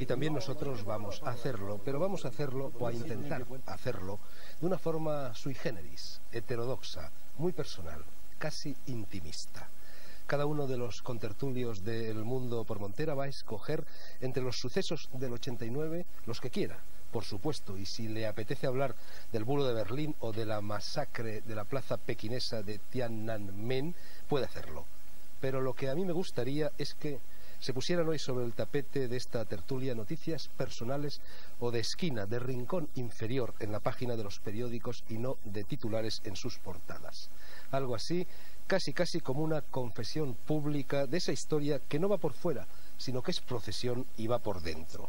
Y también nosotros vamos a hacerlo, pero vamos a hacerlo o a intentar hacerlo de una forma sui generis, heterodoxa, muy personal, casi intimista. Cada uno de los contertulios del Mundo por Montera va a escoger entre los sucesos del 89 los que quiera, por supuesto, y si le apetece hablar del bulo de Berlín o de la masacre de la plaza pequinesa de Tiananmen, puede hacerlo. Pero lo que a mí me gustaría es que se pusieran hoy sobre el tapete de esta tertulia noticias personales o de esquina, de rincón inferior en la página de los periódicos y no de titulares en sus portadas. Algo así, casi como una confesión pública de esa historia que no va por fuera, sino que es procesión y va por dentro.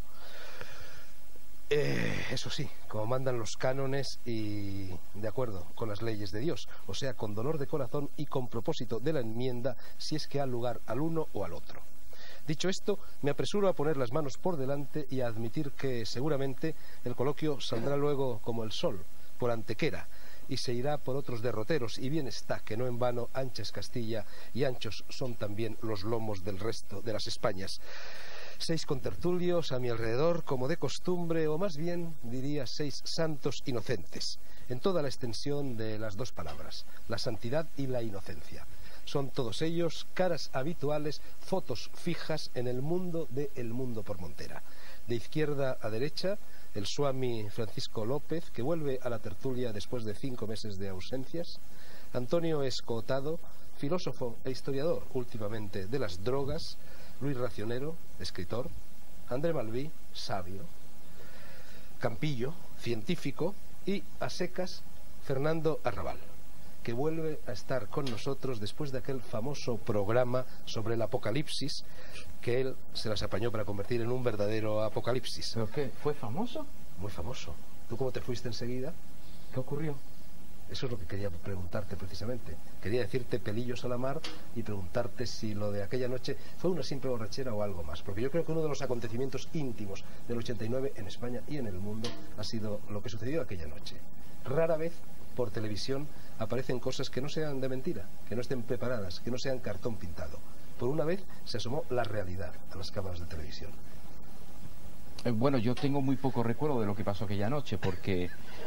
Eso sí, como mandan los cánones y de acuerdo con las leyes de Dios, o sea, con dolor de corazón y con propósito de la enmienda, si es que ha lugar al uno o al otro. Dicho esto, me apresuro a poner las manos por delante y a admitir que seguramente el coloquio saldrá luego como el sol, por Antequera, y se irá por otros derroteros, y bien está que no en vano ancha es Castilla y anchos son también los lomos del resto de las Españas. 6 contertulios a mi alrededor, como de costumbre, o más bien, diría, 6 santos inocentes, en toda la extensión de las dos palabras, la santidad y la inocencia. Son todos ellos caras habituales, fotos fijas en el mundo de El Mundo por Montera. De izquierda a derecha, el Swami Francisco López, que vuelve a la tertulia después de 5 meses de ausencias. Antonio Escotado, filósofo e historiador últimamente de las drogas. Luis Racionero, escritor. André Malví, sabio. Campillo, científico. Y a secas, Fernando Arrabal, que vuelve a estar con nosotros después de aquel famoso programa sobre el apocalipsis, que él se las apañó para convertir en un verdadero apocalipsis. ¿Pero qué? ¿Fue famoso? Muy famoso. ¿Tú cómo te fuiste enseguida? ¿Qué ocurrió? Eso es lo que quería preguntarte precisamente. Quería decirte pelillos a la mar y preguntarte si lo de aquella noche fue una simple borrachera o algo más. Porque yo creo que uno de los acontecimientos íntimos del 89 en España y en el mundo ha sido lo que sucedió aquella noche. Rara vez por televisión aparecen cosas que no sean de mentira, que no estén preparadas, que no sean cartón pintado. Por una vez se asomó la realidad a las cámaras de televisión. Bueno, yo tengo muy poco recuerdo de lo que pasó aquella noche, porque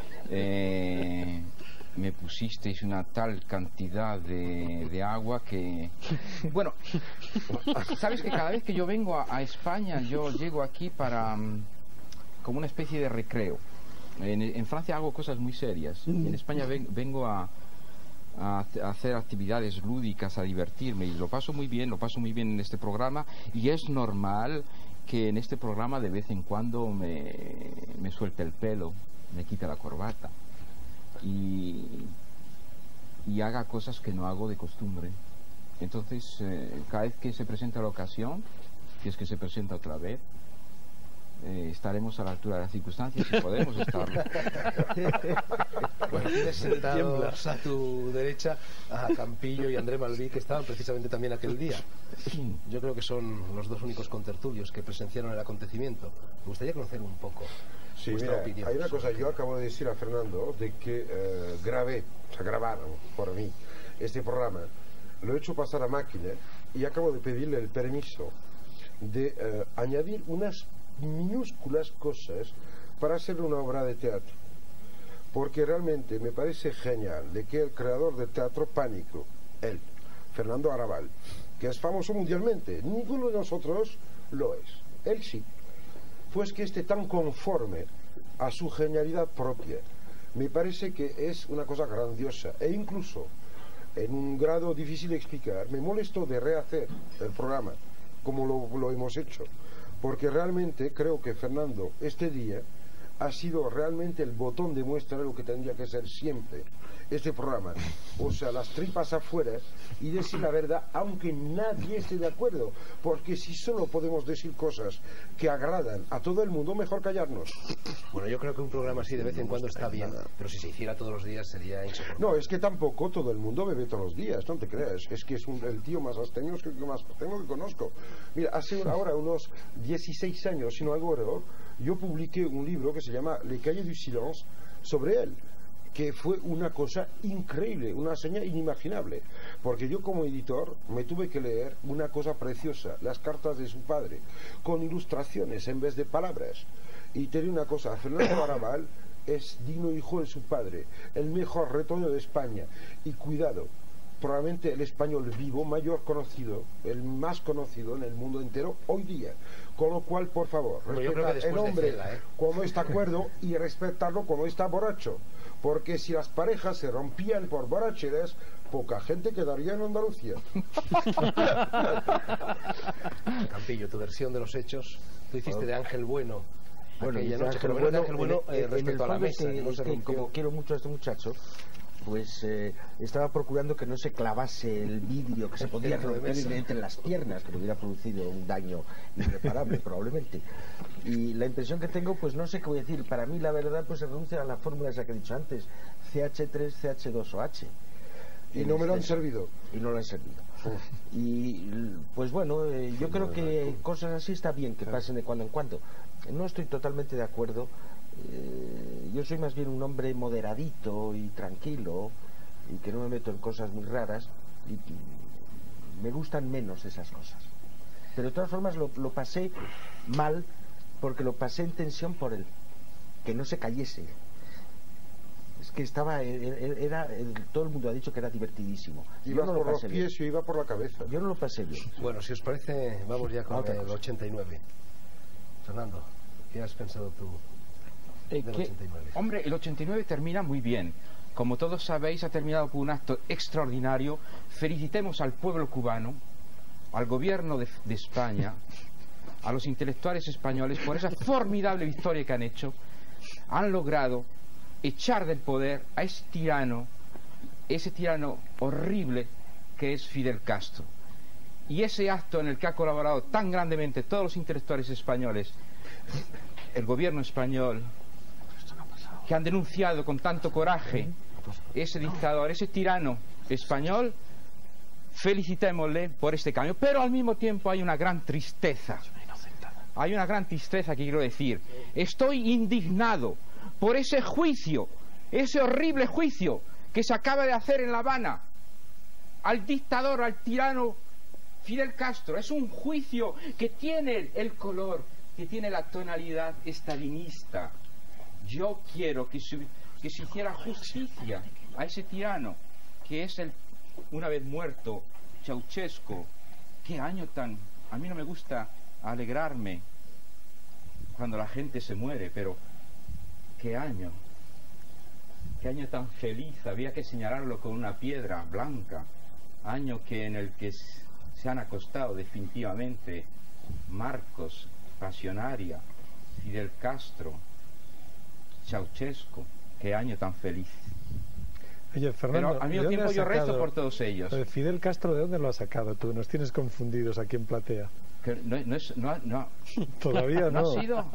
me pusisteis una tal cantidad de agua que... Bueno, sabes que cada vez que yo vengo a España, yo llego aquí para como una especie de recreo. En Francia hago cosas muy serias. En España vengo a hacer actividades lúdicas, a divertirme, y lo paso muy bien en este programa, y es normal que en este programa de vez en cuando me suelte el pelo, me quite la corbata y haga cosas que no hago de costumbre. Entonces, cada vez que se presenta la ocasión, si es que se presenta otra vez, estaremos a la altura de las circunstancias y podemos estarlo. Bueno, tienes sentados a tu derecha a Campillo y André Malví, que estaban precisamente también aquel día. Yo creo que son los dos únicos contertulios que presenciaron el acontecimiento. Me gustaría conocer un poco vuestra opinión. Hay una cosa, yo acabo de decir a Fernando de que grabaron por mí este programa, lo he hecho pasar a máquina y acabo de pedirle el permiso de añadir unas minúsculas cosas para hacer una obra de teatro, porque realmente me parece genial de que el creador de Teatro Pánico, él, Fernando Arrabal, que es famoso mundialmente, ninguno de nosotros lo es, él sí, pues que esté tan conforme a su genialidad propia, me parece que es una cosa grandiosa, e incluso en un grado difícil de explicar, me molesto de rehacer el programa como lo hemos hecho, porque realmente creo que Fernando este día ha sido realmente el botón de muestra de lo que tendría que ser siempre este programa, o sea, las tripas afuera y decir la verdad aunque nadie esté de acuerdo, porque si solo podemos decir cosas que agradan a todo el mundo, mejor callarnos. Bueno, yo creo que un programa así de vez en cuando está bien, pero si se hiciera todos los días sería insoportable. No, es que tampoco todo el mundo bebe todos los días, no te creas, es que es el tío más abstemio que conozco. Mira, hace ahora unos 16 años, si no algo, yo publiqué un libro que se llama Les Cahiers du Silence sobre él. que fue una cosa increíble, una hazaña inimaginable, porque yo como editor me tuve que leer una cosa preciosa, las cartas de su padre, con ilustraciones en vez de palabras. Y te digo una cosa, Fernando Arrabal es digno hijo de su padre, el mejor retoño de España, y cuidado, probablemente el español vivo mayor conocido, el más conocido en el mundo entero hoy día. Con lo cual, por favor, respeta el hombre cuando está acuerdo y respetarlo cuando está borracho. Porque si las parejas se rompían por borracheras, poca gente quedaría en Andalucía. Campillo, tu versión de los hechos, tú hiciste de Ángel Bueno. Bueno, Aquella noche, pero bueno, Ángel Bueno respecto a la mesa, que no se rompió. Como quiero mucho a este muchacho, pues estaba procurando que no se clavase el vidrio que se podía romper entre las piernas, que le hubiera producido un daño irreparable probablemente. Y la impresión que tengo, pues no sé qué voy a decir, para mí la verdad pues se reduce a la fórmula esa que he dicho antes, CH3, CH2 o H. Y no me lo han servido. Y no lo han servido. Y pues bueno, yo creo que cosas así está bien que pasen de cuando en cuando. No estoy totalmente de acuerdo. Yo soy más bien un hombre moderadito y tranquilo y que no me meto en cosas muy raras y me gustan menos esas cosas. Pero de todas formas lo pasé mal porque lo pasé en tensión por él, que no se cayese. Es que estaba, todo el mundo ha dicho que era divertidísimo. Ibas por los pies y iba por la cabeza. Yo no lo pasé bien. Bueno, si os parece, vamos ya con el 89. Fernando, ¿qué has pensado tú del 89? Hombre, el 89 termina muy bien. Como todos sabéis, ha terminado con un acto extraordinario. Felicitemos al pueblo cubano, al gobierno de España, a los intelectuales españoles por esa formidable victoria que han hecho. Han logrado echar del poder a ese tirano horrible que es Fidel Castro. Y ese acto en el que ha colaborado tan grandemente todos los intelectuales españoles, el gobierno español, que han denunciado con tanto coraje ese dictador, ese tirano español, felicitémosle por este cambio. Pero al mismo tiempo hay una gran tristeza. Hay una gran tristeza que quiero decir. Estoy indignado por ese juicio, ese horrible juicio que se acaba de hacer en La Habana al dictador, al tirano Fidel Castro. Es un juicio que tiene el color, que tiene la tonalidad estalinista. Yo quiero que se hiciera justicia a ese tirano, que es una vez muerto, Ceausescu. Qué año tan... A mí no me gusta alegrarme cuando la gente se muere, pero qué año tan feliz. Había que señalarlo con una piedra blanca. Año en el que se han acostado definitivamente Marcos, Pasionaria, Fidel Castro, Ceausescu. Qué año tan feliz. Oye, Fernando, pero al mismo tiempo yo rezo por todos ellos. Fidel Castro, ¿de dónde lo has sacado tú? Nos tienes confundidos aquí en Platea. Que no. Todavía no. ¿No ha sido?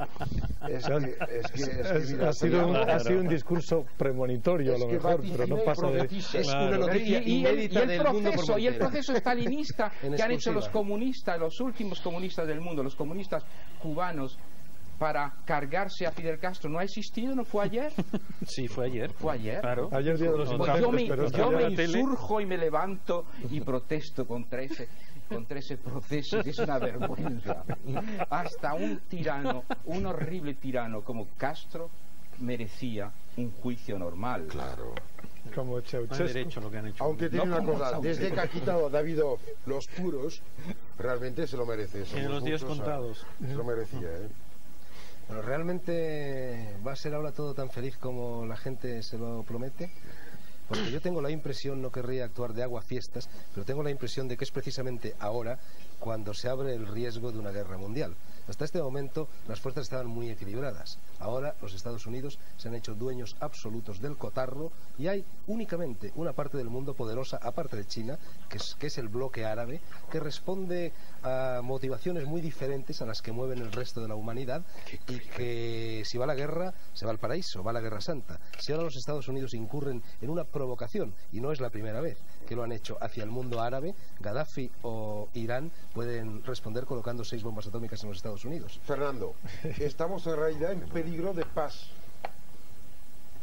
Ha sido un discurso premonitorio, a lo mejor, pero no pasa de... Es una noticia inédita del mundo por y el proceso stalinista que han hecho los comunistas, los últimos comunistas del mundo, los comunistas cubanos, para cargarse a Fidel Castro, ¿no ha existido? ¿No fue ayer? Sí, fue ayer. ¿Fue ayer? Claro. Ayer día de los inocentes, yo me insurjo y me levanto y protesto contra ese proceso, que es una vergüenza. Hasta un tirano, un horrible tirano como Castro, merecía un juicio normal. Claro. Como Ceausescu. Derecho lo que han hecho. Aunque tiene una cosa, desde que ha quitado a Davidoff los puros, realmente se lo merece. Tiene los días contados. Se lo merecía, Pero realmente va a ser ahora todo tan feliz como la gente se lo promete. Porque yo tengo la impresión, no querría actuar de aguafiestas, pero tengo la impresión de que es precisamente ahora cuando se abre el riesgo de una guerra mundial. Hasta este momento las fuerzas estaban muy equilibradas. Ahora los Estados Unidos se han hecho dueños absolutos del cotarro y hay únicamente una parte del mundo poderosa, aparte de China, que es el bloque árabe, que responde a motivaciones muy diferentes a las que mueven el resto de la humanidad, y que si va a la guerra, se va al paraíso, va a la guerra santa. Si ahora los Estados Unidos incurren en una provocación, y no es la primera vez que lo han hecho hacia el mundo árabe, Gaddafi o Irán pueden responder colocando 6 bombas atómicas en los Estados Unidos. Fernando, estamos en realidad en peligro de paz.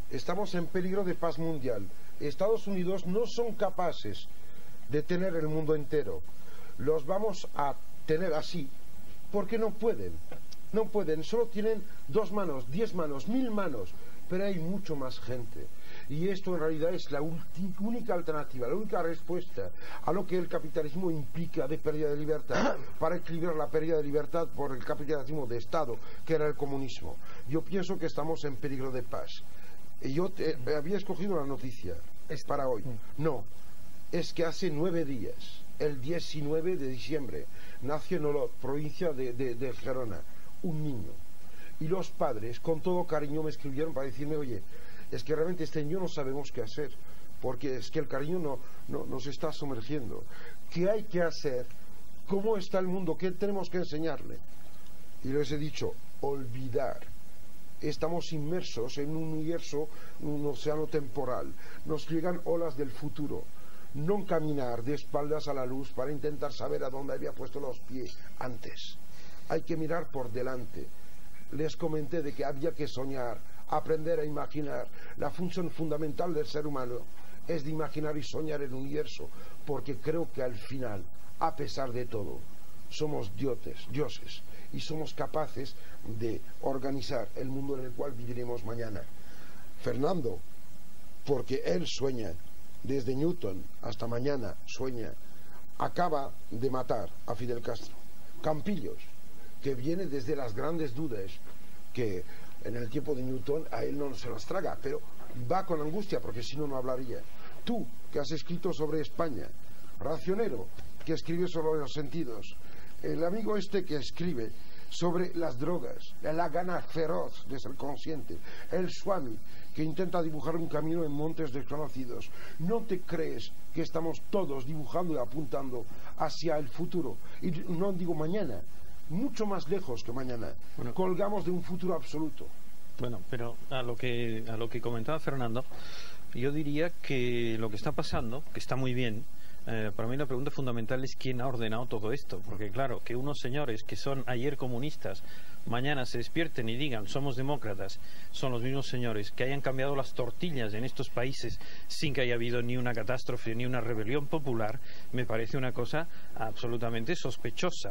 Estamos en peligro de paz mundial. Estados Unidos no son capaces de tener el mundo entero. Los vamos a tener así porque no pueden. No pueden, solo tienen 2 manos, 10 manos, 1000 manos, pero hay mucho más gente. Y esto en realidad es la única alternativa, la única respuesta a lo que el capitalismo implica de pérdida de libertad, para equilibrar la pérdida de libertad por el capitalismo de Estado, que era el comunismo. Yo pienso que estamos en peligro de paz. Y yo había escogido la noticia, es para hoy. No, es que hace 9 días, el 19 de diciembre, nació en Olot, provincia de Gerona, un niño. Y los padres, con todo cariño, me escribieron para decirme, oye, es que realmente este niño no sabemos qué hacer, porque es que el cariño no nos está sumergiendo. ¿Qué hay que hacer? ¿Cómo está el mundo? ¿Qué tenemos que enseñarle? Y les he dicho, olvidar. Estamos inmersos en un universo, un océano temporal. Nos llegan olas del futuro. No caminar de espaldas a la luz para intentar saber a dónde había puesto los pies antes. Hay que mirar por delante. Les comenté de que había que soñar, aprender a imaginar. La función fundamental del ser humano es de imaginar y soñar el universo, porque creo que al final, a pesar de todo, somos dioses, y somos capaces de organizar el mundo en el cual viviremos mañana. Fernando, porque él sueña, desde Newton hasta mañana sueña, acaba de matar a Fidel Castro. Campillos, que viene desde las grandes dudas, que en el tiempo de Newton a él no se las traga, pero va con angustia, porque si no, no hablaría. Tú, que has escrito sobre España, Racionero, que escribe sobre los sentidos, el amigo este que escribe sobre las drogas, la gana feroz desde el consciente, el Swami, que intenta dibujar un camino en montes desconocidos. ¿No te crees que estamos todos dibujando y apuntando hacia el futuro? Y no digo mañana, mucho más lejos que mañana. Bueno, colgamos de un futuro absoluto. Bueno, pero a lo que comentaba Fernando, yo diría que lo que está pasando, que está muy bien, para mí la pregunta fundamental es quién ha ordenado todo esto, porque claro, que unos señores que son ayer comunistas mañana se despierten y digan somos demócratas, son los mismos señores que hayan cambiado las tortillas en estos países sin que haya habido ni una catástrofe ni una rebelión popular, me parece una cosa absolutamente sospechosa.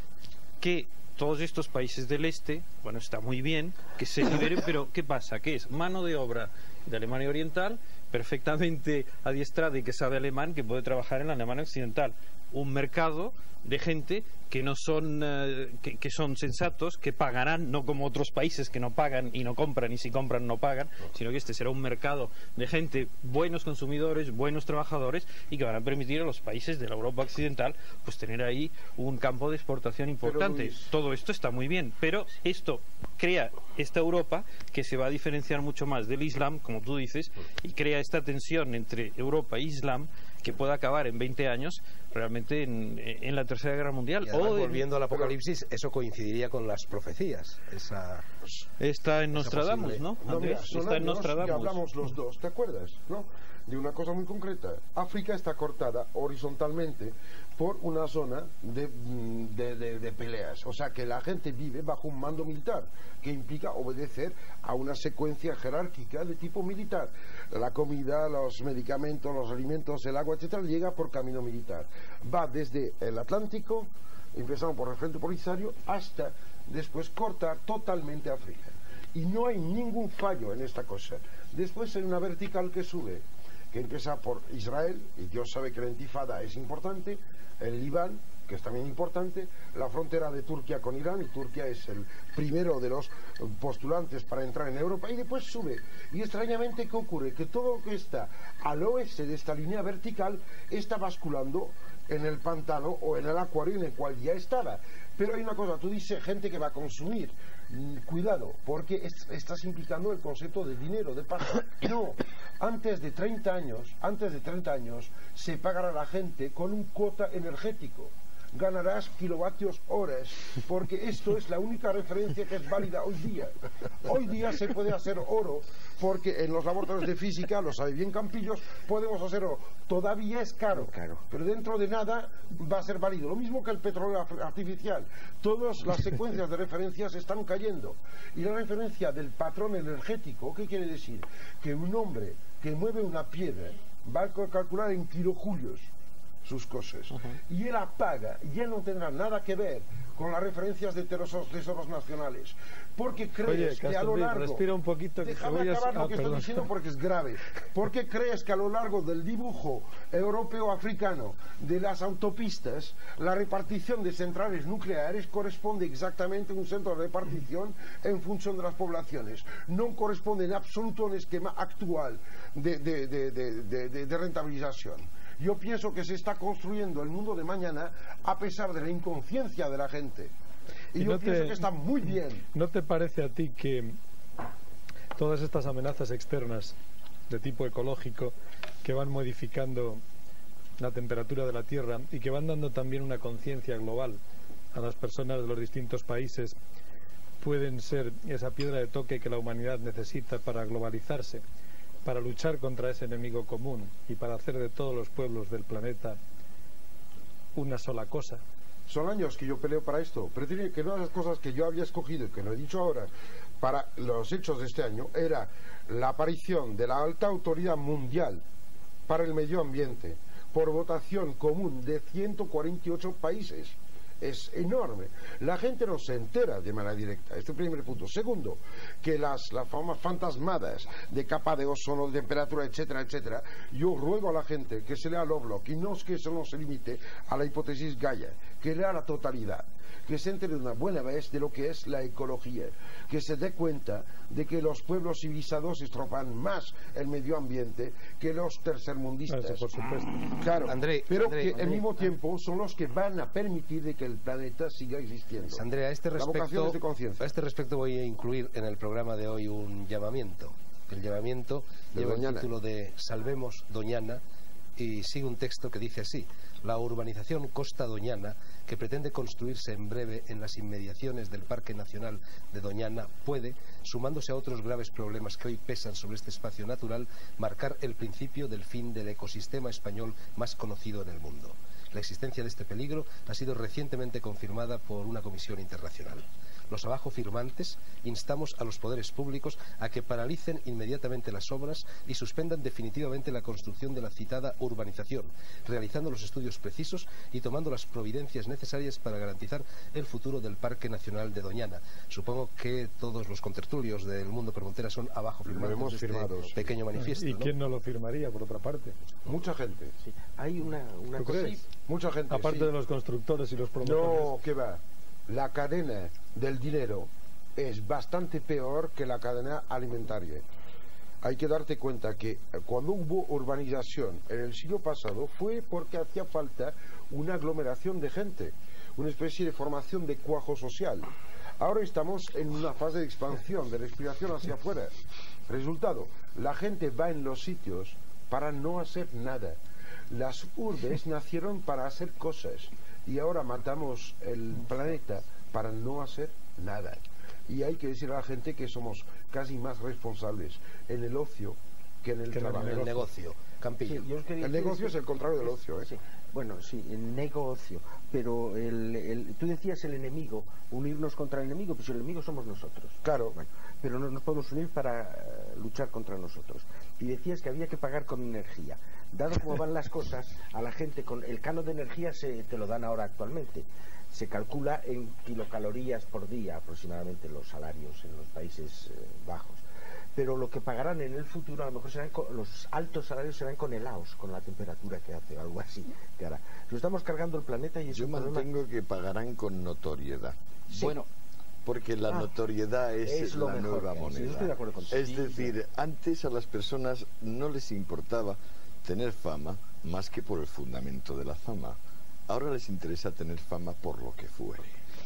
Que todos estos países del este, bueno, está muy bien que se liberen, pero ¿qué pasa? ¿Qué es? Mano de obra de Alemania Oriental, perfectamente adiestrada y que sabe alemán, que puede trabajar en la Alemania Occidental. Un mercado de gente que no son que son sensatos, que pagarán, no como otros países que no pagan y no compran, y si compran no pagan, sino que este será un mercado de gente, buenos consumidores, buenos trabajadores, y que van a permitir a los países de la Europa Occidental pues tener ahí un campo de exportación importante. Todo esto está muy bien, pero esto crea esta Europa que se va a diferenciar mucho más del Islam, como tú dices, y crea esta tensión entre Europa e Islam que pueda acabar en 20 años realmente en la Tercera Guerra Mundial. Volviendo al Apocalipsis, eso coincidiría con las profecías. Está en Nostradamus, ¿no? Mira, está en Nostradamus. Ya hablamos los dos, ¿te acuerdas? ¿No? De una cosa muy concreta. África está cortada horizontalmente por una zona de peleas. O sea que la gente vive bajo un mando militar, que implica obedecer a una secuencia jerárquica de tipo militar. La comida, los medicamentos, los alimentos, el agua, etcétera, llega por camino militar. Va desde el Atlántico, empezando por el Frente Polisario, hasta después cortar totalmente África. Y no hay ningún fallo en esta cosa. Después hay una vertical que sube, que empieza por Israel, y Dios sabe que la intifada es importante, el Líbano, que es también importante, la frontera de Turquía con Irán, y Turquía es el primero de los postulantes para entrar en Europa, y después sube. Y extrañamente, ¿qué ocurre? Que todo lo que está al oeste de esta línea vertical está basculando en el pantano o en el acuario en el cual ya estaba. Pero hay una cosa, tú dices gente que va a consumir, cuidado, porque estás implicando el concepto de dinero, de pasta. No, antes de 30 años se pagará a la gente con un cuota energético. ganarás kilovatios horas, porque esto es la única referencia que es válida hoy día. Hoy día se puede hacer oro, porque en los laboratorios de física, lo sabe bien Campillos, podemos hacer oro. Todavía es caro, pero dentro de nada va a ser válido. Lo mismo que el petróleo artificial. Todas las secuencias de referencias están cayendo. Y la referencia del patrón energético, ¿qué quiere decir? Que un hombre que mueve una piedra va a calcular en kilojulios sus cosas, y él apaga, ya no tendrá nada que ver con las referencias de tesoros nacionales, porque crees que a lo largo, respira un poquito, déjame acabar lo que estoy diciendo porque es grave, porque crees que a lo largo del dibujo europeo-africano de las autopistas, la repartición de centrales nucleares corresponde exactamente a un centro de repartición en función de las poblaciones, no corresponde en absoluto a un esquema actual de rentabilización. Yo pienso que se está construyendo el mundo de mañana a pesar de la inconsciencia de la gente. Y yo pienso que está muy bien. ¿No te parece a ti que todas estas amenazas externas de tipo ecológico que van modificando la temperatura de la Tierra y que van dando también una conciencia global a las personas de los distintos países pueden ser esa piedra de toque que la humanidad necesita para globalizarse, para luchar contra ese enemigo común y para hacer de todos los pueblos del planeta una sola cosa? Son años que yo peleo para esto, pero tiene que una de las cosas que yo había escogido y que lo he dicho ahora para los hechos de este año era la aparición de la alta autoridad mundial para el medio ambiente por votación común de 148 países. Es enorme. La gente no se entera de manera directa. Este es el primer punto. Segundo, que las famosas fantasmadas de capa de ozono, de temperatura, etcétera, etcétera, yo ruego a la gente que se lea Lovelock y no es que eso no se limite a la hipótesis Gaia, que lea la totalidad, que se entere de una buena vez de lo que es la ecología, que se dé cuenta de que los pueblos civilizados estropan más el medio ambiente que los tercermundistas. Eso, por supuesto. Claro, pero que al mismo tiempo son los que van a permitir de que el planeta siga existiendo. Andrea, a este respecto voy a incluir en el programa de hoy un llamamiento. El llamamiento lleva el título de Salvemos Doñana y sigue un texto que dice así: la urbanización Costa Doñana, que pretende construirse en breve en las inmediaciones del Parque Nacional de Doñana, puede, sumándose a otros graves problemas que hoy pesan sobre este espacio natural, marcar el principio del fin del ecosistema español más conocido en el mundo. La existencia de este peligro ha sido recientemente confirmada por una comisión internacional. Los abajo firmantes instamos a los poderes públicos a que paralicen inmediatamente las obras y suspendan definitivamente la construcción de la citada urbanización, realizando los estudios precisos y tomando las providencias necesarias para garantizar el futuro del Parque Nacional de Doñana. Supongo que todos los contertulios del Mundo Permontera son abajo firmantes de este pequeño manifiesto. ¿Y quién no lo firmaría, por otra parte? Mucha gente. Sí. Hay una ¿Tú cosa. crees? Mucha gente. Aparte de los constructores y los promotores. No, ¿qué va? La cadena del dinero es bastante peor que la cadena alimentaria. Hay que darte cuenta que cuando hubo urbanización en el siglo pasado fue porque hacía falta una aglomeración de gente, una especie de formación de cuajo social. Ahora estamos en una fase de expansión, de respiración hacia afuera. Resultado, la gente va en los sitios para no hacer nada. Las urbes nacieron para hacer cosas y ahora matamos el planeta para no hacer nada. Y hay que decir a la gente que somos casi más responsables en el ocio que en el trabajo. En el negocio. Campillo. Sí, el negocio es el contrario del ocio, ¿eh? Sí. Bueno, sí, el negocio, pero tú decías el enemigo, unirnos contra el enemigo, pues el enemigo somos nosotros. Claro. Bueno, pero no nos podemos unir para luchar contra nosotros. Y decías que había que pagar con energía. Dado cómo van las cosas, a la gente con el canon de energía te lo dan ahora actualmente. Se calcula en kilocalorías por día aproximadamente los salarios en los Países Bajos. Pero lo que pagarán en el futuro a lo mejor serán los altos salarios serán con helados, con la temperatura que hace, algo así que hará. Lo estamos cargando el planeta y es Yo mantengo que pagarán con notoriedad. Sí. Bueno, porque la notoriedad es lo la mejor nueva moneda. Sí, yo estoy de acuerdo contigo. Es decir, antes a las personas no les importaba tener fama más que por el fundamento de la fama. Ahora les interesa tener fama por lo que fuere.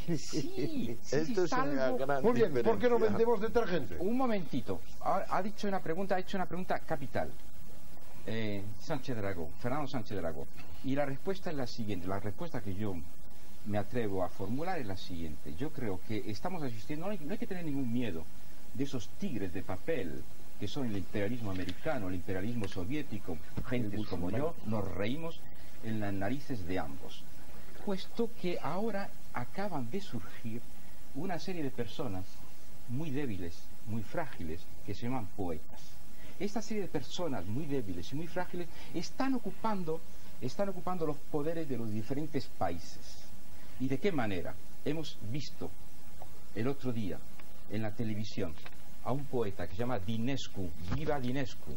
sí, Esto es una gran Muy bien, ¿por qué no diferencia. vendemos detergente? un momentito. Ha hecho una pregunta capital. Sánchez Dragó, Fernando Sánchez Dragó. Y la respuesta es la siguiente, la respuesta que yo me atrevo a formular es la siguiente. Yo creo que estamos asistiendo, no hay que tener ningún miedo de esos tigres de papel que son el imperialismo americano, el imperialismo soviético. Gentes como yo nos reímos en las narices de ambos, puesto que ahora acaban de surgir una serie de personas muy débiles, muy frágiles, que se llaman poetas. Esta serie de personas muy débiles y muy frágiles están ocupando los poderes de los diferentes países. ¿Y de qué manera? Hemos visto el otro día en la televisión a un poeta que se llama Dinescu, viva Dinescu,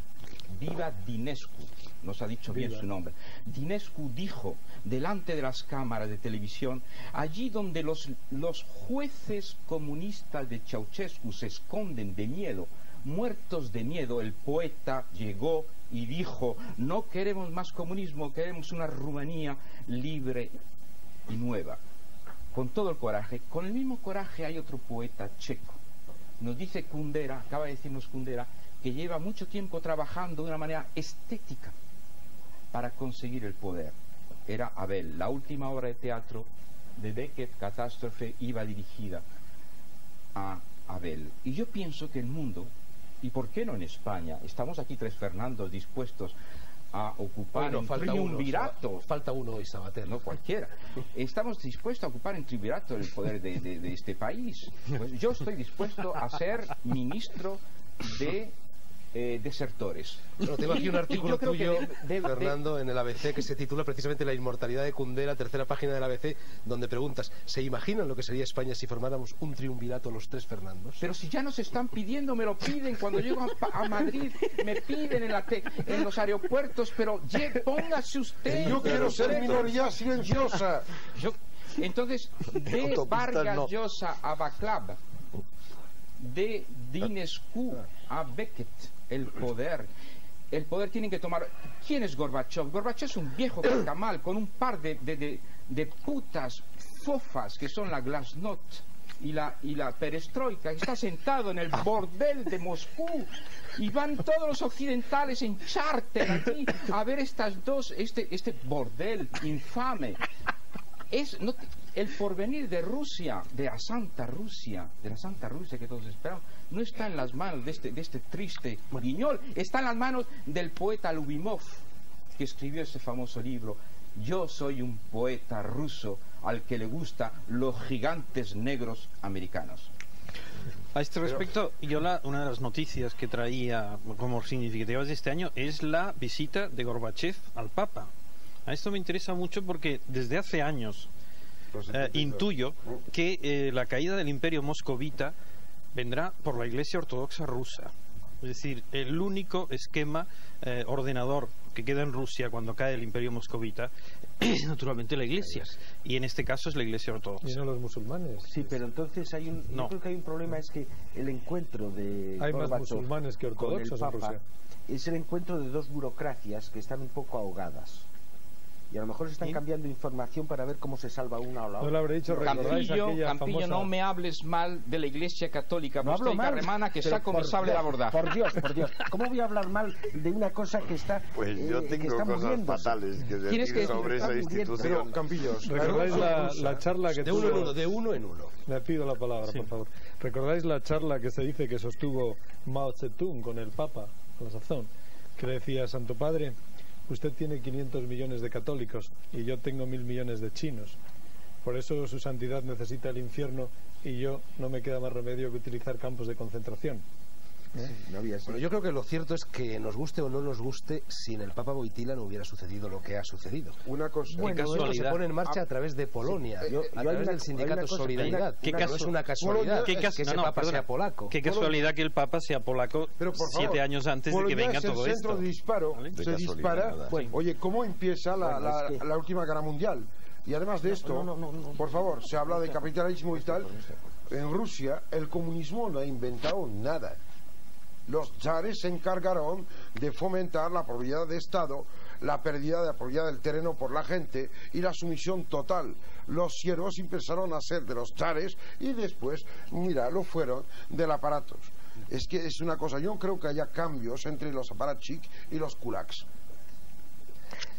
nos ha dicho bien su nombre. Dinescu dijo delante de las cámaras de televisión, allí donde los jueces comunistas de Ceausescu se esconden de miedo, muertos de miedo, el poeta llegó y dijo, no queremos más comunismo, queremos una Rumanía libre y nueva. Con todo el coraje, con el mismo coraje hay otro poeta checo. Nos dice Kundera, acaba de decirnos Kundera, que lleva mucho tiempo trabajando de una manera estética para conseguir el poder. Era Abel. La última obra de teatro de Beckett, Catástrofe, iba dirigida a Abel. Y yo pienso que el mundo, y por qué no en España, estamos aquí tres Fernandos dispuestos a ocupar en triunvirato. Falta uno hoy, Sabater. No cualquiera. Estamos dispuestos a ocupar en triunvirato el poder de este país. Pues yo estoy dispuesto a ser ministro de desertores. Bueno, tengo aquí un artículo tuyo, Fernando, en el ABC, que se titula precisamente La inmortalidad de Kundera, tercera página del ABC, donde preguntas, ¿se imaginan lo que sería España si formáramos un triunvirato los tres Fernandos? Pero si ya nos están pidiendo, me lo piden, cuando llego a Madrid, me piden en los aeropuertos, pero póngase usted. Yo quiero ser minoría silenciosa. Entonces, de Vargas Llosa a Baclav, de Dinescu a Beckett, el poder tienen que tomar. ¿Quién es Gorbachev? Gorbachev es un viejo cacamal con un par de putas fofas que son la glasnost y la perestroika, que está sentado en el bordel de Moscú, y van todos los occidentales en charter aquí a ver estas dos, este bordel infame. El porvenir de Rusia, de la Santa Rusia que todos esperamos, no está en las manos de este triste guiñol, está en las manos del poeta Lubimov, que escribió ese famoso libro, Yo soy un poeta ruso al que le gustan los gigantes negros americanos. A este respecto, una de las noticias que traía como significativas de este año es la visita de Gorbachev al Papa. A esto me interesa mucho porque desde hace años intuyo que la caída del imperio moscovita vendrá por la Iglesia Ortodoxa rusa. Es decir, el único esquema ordenador que queda en Rusia cuando cae el imperio moscovita es naturalmente la Iglesia, y en este caso es la Iglesia Ortodoxa. Y no los musulmanes. Sí, pero entonces yo creo que hay un problema, es que el encuentro de hay Gorbachev más musulmanes que ortodoxos con el Papa en Rusia. Es el encuentro de dos burocracias que están un poco ahogadas. Y a lo mejor están cambiando información para ver cómo se salva una o la otra. No le habré dicho, Campillo, no me hables mal de la Iglesia Católica no hablo mal, remana, que está como sable de abordar. Por Dios. ¿Cómo voy a hablar mal de una cosa que está Pues yo tengo cosas fatales que decir sobre esa institución. Campillos, ¿recordáis la charla que de uno en uno? Le pido la palabra, por favor. ¿Recordáis la charla que se dice que sostuvo Mao Zedong con el Papa a la sazón? Que le decía, Santo Padre, usted tiene 500 millones de católicos y yo tengo 1.000 millones de chinos. Por eso su santidad necesita el infierno y yo no me queda más remedio que utilizar campos de concentración. Sí, no había bueno, yo creo que lo cierto es que nos guste o no nos guste, sin el Papa Wojtyła no hubiera sucedido lo que ha sucedido. Una cosa, esto se pone en marcha a través de Polonia, a través del sindicato Solidaridad. No es una casualidad que ese Papa sea polaco. Qué casualidad que el Papa sea polaco 7 años antes de que venga todo esto. El centro de disparo, se dispara. Oye, ¿cómo empieza la última guerra mundial? Y además de esto, por favor, se habla de capitalismo y tal. En Rusia el comunismo no ha inventado nada. Los zares se encargaron de fomentar la propiedad de Estado, la pérdida de la propiedad del terreno por la gente y la sumisión total. Los siervos empezaron a ser de los zares y después, mira, lo fueron del aparatos. Es que es una cosa, yo no creo que haya cambios entre los aparatschiks y los kulaks.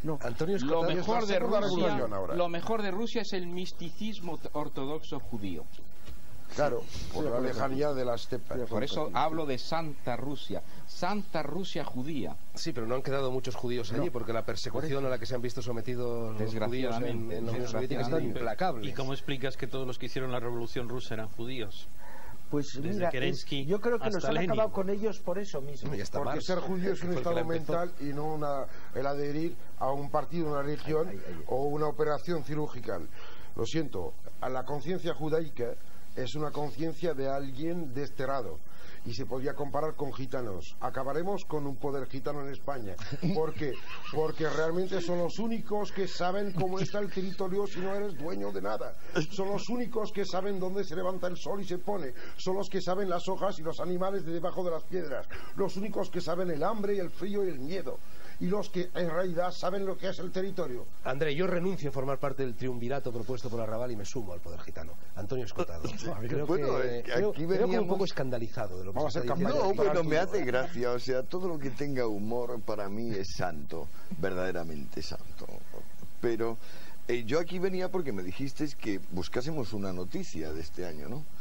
No. Antonio Lo Escotado, mejor de segunda Rusia, revolución ahora. lo mejor de Rusia es el misticismo ortodoxo judío. Claro, por la lejanía de la estepa. Por eso hablo de Santa Rusia judía. Sí, pero no han quedado muchos judíos allí, porque la persecución a la que se han visto sometidos los judíos en la Unión Soviética es implacable. ¿Y cómo explicas que todos los que hicieron la revolución rusa eran judíos? Pues Desde mira, Kerensky yo creo que nos hasta han Lenin. acabado con ellos por eso mismo. Ya está Porque Marx. ser judío es un Fue el que estado la empezó. mental y no el adherir a un partido, una religión o una operación quirúrgica. Lo siento, a la conciencia judaica es una conciencia de alguien desterrado y se podría comparar con gitanos. Acabaremos con un poder gitano en España. ¿Por qué? Porque realmente son los únicos que saben cómo está el territorio si no eres dueño de nada. Son los únicos que saben dónde se levanta el sol y se pone. Son los que saben las hojas y los animales de debajo de las piedras. Los únicos que saben el hambre y el frío y el miedo. Y los que en realidad saben lo que es el territorio. André, yo renuncio a formar parte del triunvirato propuesto por Arrabal y me sumo al poder gitano. Antonio Escotado. Creo Bueno, que, aquí creo que un veníamos- poco escandalizado de lo que Vamos se a está hacer diciendo. No, Para bueno, el me tuyo, hace gracia. O sea, todo lo que tenga humor para mí es santo, verdaderamente santo. Pero yo aquí venía porque me dijiste que buscásemos una noticia de este año, ¿no?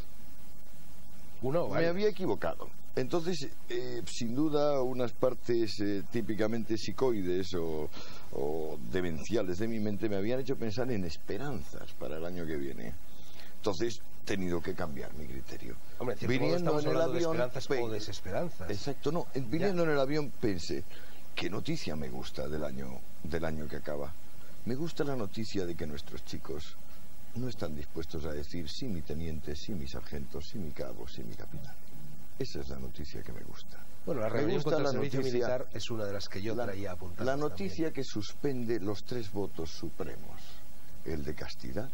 Uno, Me vale. había equivocado. Entonces, sin duda, unas partes típicamente psicoides o demenciales de mi mente me habían hecho pensar en esperanzas para el año que viene. Entonces, he tenido que cambiar mi criterio. Hombre, en cierto modo estamos hablando de esperanzas o desesperanzas. Exacto, no. Viniendo en el avión pensé, ¿qué noticia me gusta del año que acaba? Me gusta la noticia de que nuestros chicos no están dispuestos a decir sí mi teniente, sí mi sargento, sí mi cabo, sí mi capitán. Esa es la noticia que me gusta. Bueno, la rebelión gusta contra el la servicio noticia- militar es una de las que yo traía apuntadas. La noticia también. que suspende los 3 votos supremos. El de castidad,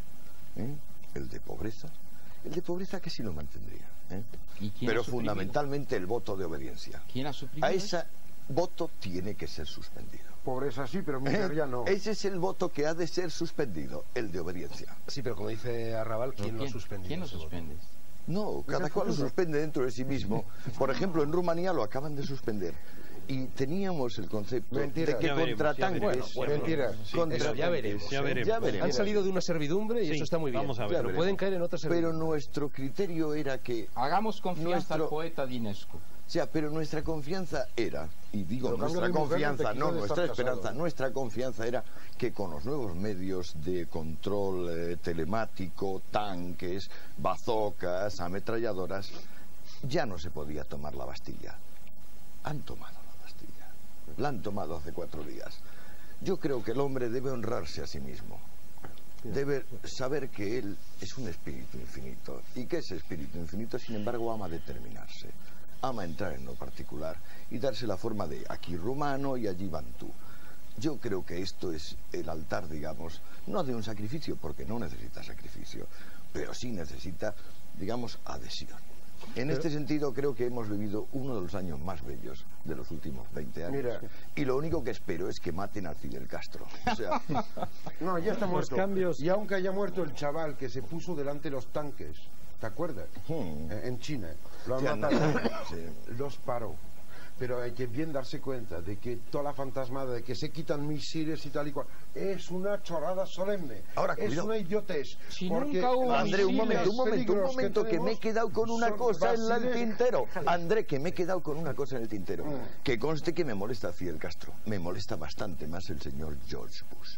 el de pobreza. El de pobreza que sí lo mantendría. ¿Y quién Pero ha suprimido? fundamentalmente el voto de obediencia. ¿Quién ha suprimido? A ese voto tiene que ser suspendido. Pobreza sí, pero miseria no. Ese es el voto que ha de ser suspendido, el de obediencia. Sí, pero como dice Arrabal, ¿quién lo ha suspendido? ¿Quién lo ese voto? suspende? No, cada cual lo suspende dentro de sí mismo. Por ejemplo, en Rumanía lo acaban de suspender. Y teníamos el concepto Mentira. de que Ya veremos, contra ya tanques... veremos. Bueno, Mentira. contra Eso, ya tanques- veremos. Ya veremos. Ya veremos. Han salido de una servidumbre y Sí, eso está muy bien. vamos a ver. Pero veremos. pueden caer en otra Pero servidumbre. nuestro criterio era que... Hagamos confianza Nuestro- al poeta Dinescu. O sea, pero nuestra confianza era, y digo Pero nuestra cambia de mujer, confianza, te no quitas de nuestra estar esperanza, casado. nuestra confianza era que con los nuevos medios de control telemático, tanques, bazocas, ametralladoras, ya no se podía tomar la Bastilla. Han tomado la Bastilla. La han tomado hace 4 días. Yo creo que el hombre debe honrarse a sí mismo. Debe saber que él es un espíritu infinito y que ese espíritu infinito, sin embargo, ama determinarse, ama entrar en lo particular y darse la forma de aquí rumano y allí bantú. Yo creo que esto es el altar, digamos, no de un sacrificio, porque no necesita sacrificio, pero sí necesita, digamos, adhesión. En este sentido creo que hemos vivido uno de los años más bellos de los últimos 20 años. Mira. Y lo único que espero es que maten a Fidel Castro. O sea, No, ya está muerto. cambios- Y aunque haya muerto el chaval que se puso delante de los tanques, ¿te acuerdas? En China. Lo han Ya, matado. no, sí. Los paró. Pero hay que bien darse cuenta de que toda la fantasmada de que se quitan misiles y tal y cual es una chorrada solemne. Ahora, es cuidado. una idiotez. Si porque nunca hubo André, un misiles, momento, que me he quedado con una cosa en el tintero. André, que me he quedado con una cosa en el tintero. Que conste que me molesta Fidel Castro. Me molesta bastante más el señor George Bush.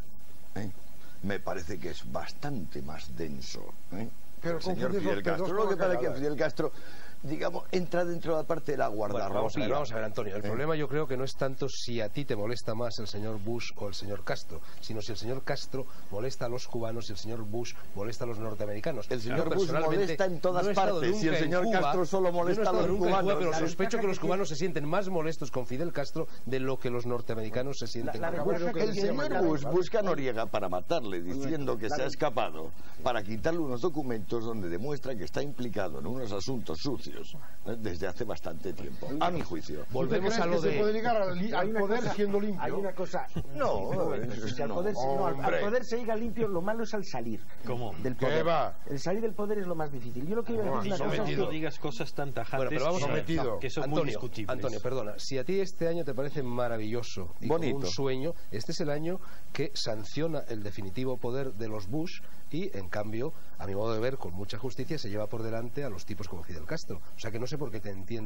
Me parece que es bastante más denso. Pero el señor confundes Fidel los Castro. pedos Lo con que la pasa es que cagada. Fidel Castro, digamos, entra dentro de la parte de la Bueno, guardarropía. vamos a ver, Antonio. El problema yo creo que no es tanto si a ti te molesta más el señor Bush o el señor Castro, sino si el señor Castro molesta a los cubanos y el señor Bush molesta a los norteamericanos. El señor Yo Bush personalmente molesta en todas no he estado partes, y el nunca en señor Cuba. Castro solo Yo no he molesta a estado los nunca en Cuba, cubanos. pero La sospecho que los cubanos se sienten más molestos con Fidel Castro de lo que los norteamericanos se sienten La con ventaja que El tiene señor Bush busca a Noriega para matarle, diciendo que se ha escapado, para quitarle unos documentos donde demuestra que está implicado en unos asuntos sucios negocios desde hace bastante tiempo, a mi juicio. Volvemos a lo se puede de... llegar al poder siendo limpio? Hay una cosa. No, Si al poder, al poder se llega limpio, lo malo es al salir. ¿Cómo? Del poder. ¿Qué va? El salir del poder es lo más difícil. Yo lo que iba a decir es una cosa es No que digas cosas tan tajantes Bueno, pero vamos a ver. que son muy discutibles. Antonio, perdona, si a ti este año te parece maravilloso y como Bonito. un sueño, este es el año que sanciona el definitivo poder de los Bush y, en cambio, a mi modo de ver, con mucha justicia, se lleva por delante a los tipos como Fidel Castro. O sea que no sé por qué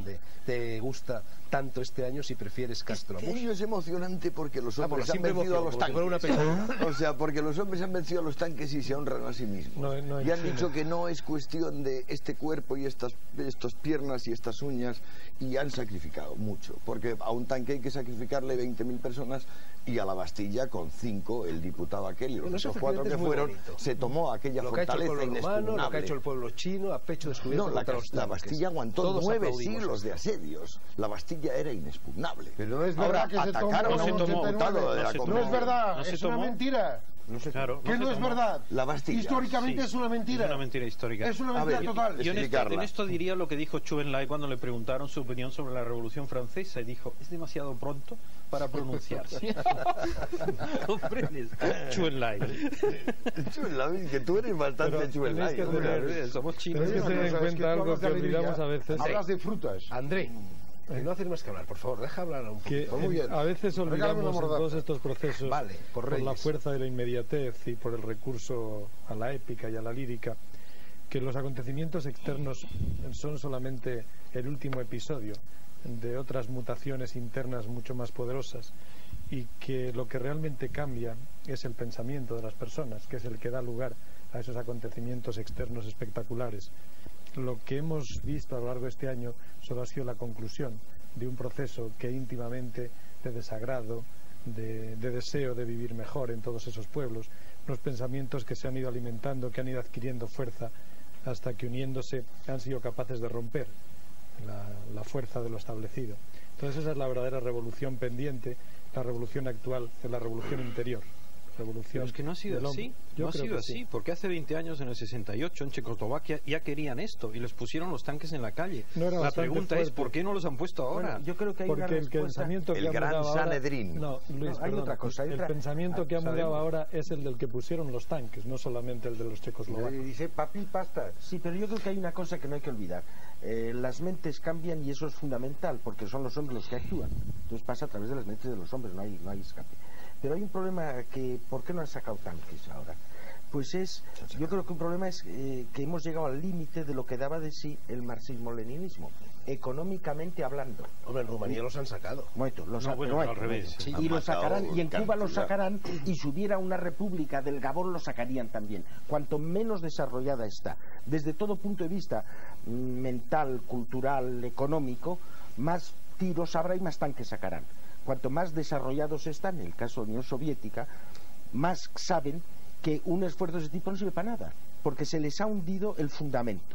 te gusta tanto este año si prefieres Castro a Este Bush. año es emocionante porque los hombres han siempre vencido a emoción, los como si fuera una tanques. película. O sea, porque los hombres han vencido a los tanques y se honran a sí mismos. No, y han Chile. dicho que no es cuestión de este cuerpo y estas piernas y estas uñas, y han sacrificado mucho. Porque a un tanque hay que sacrificarle 20.000 personas y a la Bastilla con 5, el diputado aquel y los Bueno, eso otros 4 que efectivamente es muy fueron, bonito. se tomó aquella Lo que ha hecho el fortaleza pueblo romano, lo que ha inexpugnable. hecho el pueblo chino, a pecho descubierto No, contra los la tanques. Bastilla aguantó Todos 9 aplaudimos siglos esto. de asedios. La Bastilla era inexpugnable. Pero no es Ahora verdad que se tomó atacaron no a se un tomó, diputado de la no se tomó. No es Comunidad. verdad, ¿No se es una tomó? mentira. Claro, Que se no es tomó. verdad. La Bastilla. Históricamente Sí. es una mentira. Es una mentira histórica. Es una A mentira ver, total. Yo explicarla. en esto diría lo que dijo Chu Enlai cuando le preguntaron su opinión sobre la Revolución Francesa y dijo, es demasiado pronto para pronunciarse. ¿Comprendes? Chu Enlai. Chulai, que tú eres bastante Pero chulai, tenéis que hombre. tener- Somos chinos. Tenéis que tener en ¿Sabes cuenta tú algo hablas que de alegría? olvidamos a veces. Hablas de frutas. André, no haces más que hablar, por favor, deja hablar un Que poquito. Muy bien. a veces Regálame olvidamos una en mordaza. todos estos procesos, Vale, por la Reyes. fuerza de la inmediatez y por el recurso a la épica y a la lírica, que los acontecimientos externos son solamente el último episodio de otras mutaciones internas mucho más poderosas, y que lo que realmente cambia es el pensamiento de las personas, que es el que da lugar a esos acontecimientos externos espectaculares. Lo que hemos visto a lo largo de este año solo ha sido la conclusión de un proceso que íntimamente de desagrado, de deseo de vivir mejor en todos esos pueblos, unos pensamientos que se han ido alimentando, que han ido adquiriendo fuerza hasta que uniéndose han sido capaces de romper la fuerza de lo establecido. Entonces esa es la verdadera revolución pendiente, la revolución actual, es la revolución interior. Revolución Pero es que no ha sido del hombre. así, Yo no ha creo sido que sí. así, porque hace 20 años, en el 68, en Checoslovaquia ya querían esto y les pusieron los tanques en la calle. No era La bastante pregunta es, fuerte. ¿por qué no los han puesto ahora? Bueno, yo creo que hay una Porque el respuesta. pensamiento que El ha gran mudado ahora... Sanedrín. No, Luis, No, hay perdona. otra cosa, hay El otra- pensamiento que ha mudado sabemos. ahora es el del que pusieron los tanques, no solamente el de los checoslovacos. Dice papi pasta. Sí, pero yo creo que hay una cosa que no hay que olvidar. Las mentes cambian y eso es fundamental, porque son los hombres los que actúan. Entonces pasa a través de las mentes de los hombres, no hay escape. Pero hay un problema que, ¿por qué no han sacado tanques ahora? Pues yo creo que un problema es que hemos llegado al límite de lo que daba de sí el marxismo-leninismo, económicamente hablando. Hombre, en Rumanía los han sacado. Momento, No, bueno, al revés. Sí. Y lo Han matado sacarán, y en Cuba lo cantidad. sacarán, y si hubiera una república del Gabón lo sacarían también. Cuanto menos desarrollada está, desde todo punto de vista mental, cultural, económico, más tiros habrá y más tanques sacarán. Cuanto más desarrollados están, en el caso de la Unión Soviética, más saben que un esfuerzo de ese tipo no sirve para nada, porque se les ha hundido el fundamento.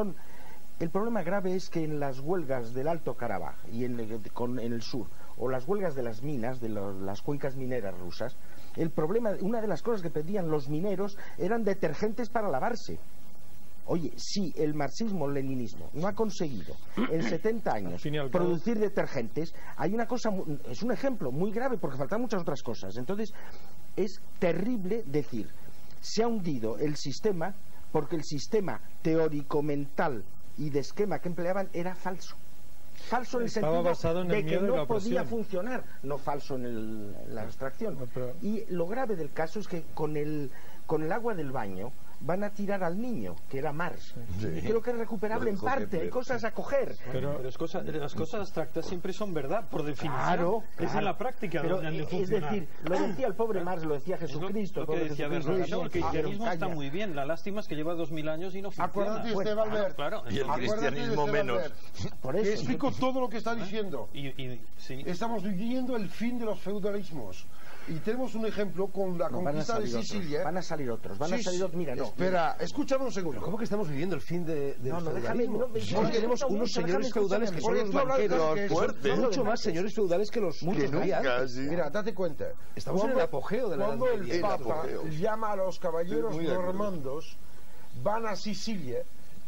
El problema grave es que en las huelgas del Alto Karabaj y en el sur, o las huelgas de las minas, de las cuencas mineras rusas, el problema, una de las cosas que pedían los mineros eran detergentes para lavarse. Oye, si el marxismo-leninismo no ha conseguido en 70 años Al fin y al cabo, producir detergentes, hay una cosa, es un ejemplo muy grave porque faltan muchas otras cosas. Entonces, es terrible decir, se ha hundido el sistema porque el sistema teórico-mental y de esquema que empleaban era falso. Falso en el Estaba sentido basado en el de que miedo y la no podía opresión. funcionar, no falso en la abstracción. No, pero- Y lo grave del caso es que con el agua del baño van a tirar al niño, que era Marx. Y creo que es recuperable en Joder, parte, hay pero- cosas a coger. Pero las cosas abstractas siempre son verdad, por definición. Claro, Es claro. en la práctica Pero, donde han de es funcionar. decir, lo decía el pobre Marx, lo decía Es Jesucristo. lo el que pobre decía Jesucristo. Bernardo, el cristianismo Calla. está muy bien, la lástima es que lleva 2000 años y no funciona. Acuérdate, Bueno, Esteban Albert. Claro, Y el Acuérdate de cristianismo Esteban menos. Albert, Por que eso. explico todo lo que está diciendo. sí. Estamos viviendo el fin de los feudalismos. Y tenemos un ejemplo con la No, van a conquista de salir otros, Sicilia. van a salir otros, van a Sí, salir otros. Mira, no. Espera, escúchame un segundo. ¿Cómo que estamos viviendo el fin del No, déjame, feudalismo? no, Hoy déjame, tenemos déjame, unos señores déjame feudales que escucharme. son los Porque tú hablas banqueros, de que- fuerte. mucho más señores feudales que los Que muchos nunca, días. sí. Mira, date cuenta. Estamos en el apogeo de la Cuando Edad el Media. Papa apogeo. llama a los caballeros Estoy muy de acuerdo. normandos, van a Sicilia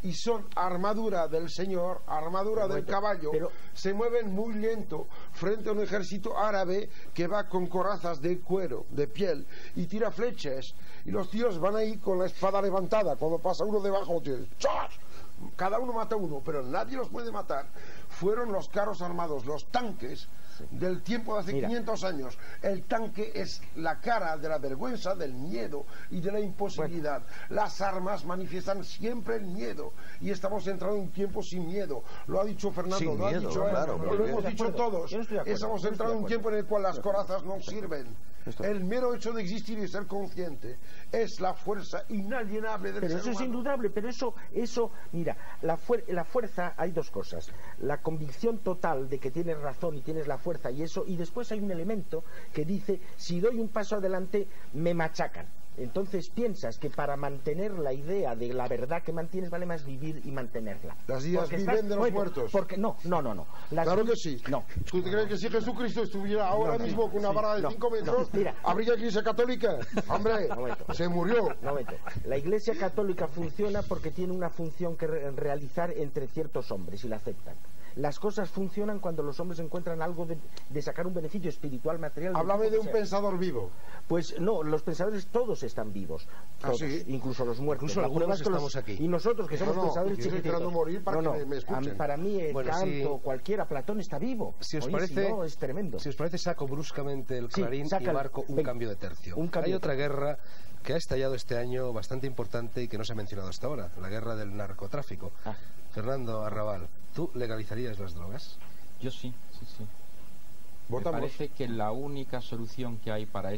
y son armadura del señor, armadura del caballo, se mueven muy lento frente a un ejército árabe que va con corazas de cuero, de piel, y tira flechas, y los tíos van ahí con la espada levantada, cuando pasa uno debajo, ¡chas! Cada uno mata a uno, pero nadie los puede matar. Fueron los carros armados, los tanques del tiempo de hace 500 años. El tanque es la cara de la vergüenza, del miedo y de la imposibilidad. Las armas manifiestan siempre el miedo, y estamos entrando en un tiempo sin miedo. Lo ha dicho Fernando, sin lo miedo, ha dicho él, claro, lo hemos dicho todos. Estamos entrando en un tiempo en el cual las corazas no sirven. El mero hecho de existir y ser consciente es la fuerza inalienable del ser humano. Pero eso es indudable, pero eso mira, la fuerza, hay dos cosas: la convicción total de que tienes razón y tienes la fuerza, y después hay un elemento que dice: si doy un paso adelante me machacan. Entonces piensas que para mantener la idea de la verdad que mantienes vale más vivir y mantenerla. Las ideas viven de los muertos. Porque no. Claro que sí. No. ¿Tú te crees que si Jesucristo estuviera ahora mismo con una vara de 5 metros, habría Iglesia Católica? Hombre, se murió. La Iglesia Católica funciona porque tiene una función que realizar entre ciertos hombres y la aceptan. Las cosas funcionan cuando los hombres encuentran algo de sacar un beneficio espiritual, material. Háblame de un pensador vivo. Pues no, los pensadores todos están vivos, todos, ¿sí? Incluso los muertos. Incluso algunos estamos aquí. Y nosotros que somos pensadores yo estoy esperando morir para que me escuchen. Para mí, Kant, cualquiera, Platón está vivo. Si os parece, no, es tremendo. Si os parece, saco bruscamente el clarín y marco un cambio de tercio. Hay otra guerra que ha estallado este año bastante importante y que no se ha mencionado hasta ahora, la guerra del narcotráfico. Fernando Arrabal, ¿tú legalizarías las drogas? Yo sí. Votamos. Me parece que la única solución que hay para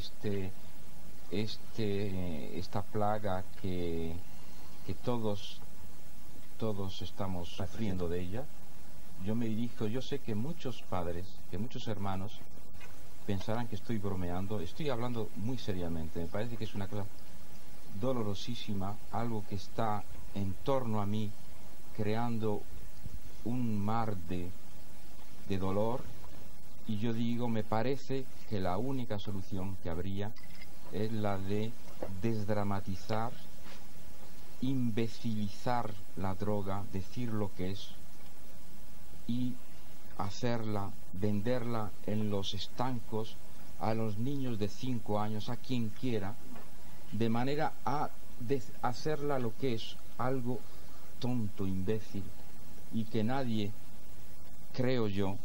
esta plaga que todos estamos sufriendo de ella, yo sé que muchos padres, que muchos hermanos pensarán que estoy bromeando, estoy hablando muy seriamente. Me parece que es una cosa dolorosísima, algo que está en torno a mí creando un mar de dolor, y yo digo, me parece que la única solución que habría es la de desdramatizar, imbecilizar la droga, decir lo que es, y hacerla, venderla en los estancos a los niños de 5 años, a quien quiera, de manera a hacerla lo que es, algo tonto, imbécil, y que nadie, creo yo,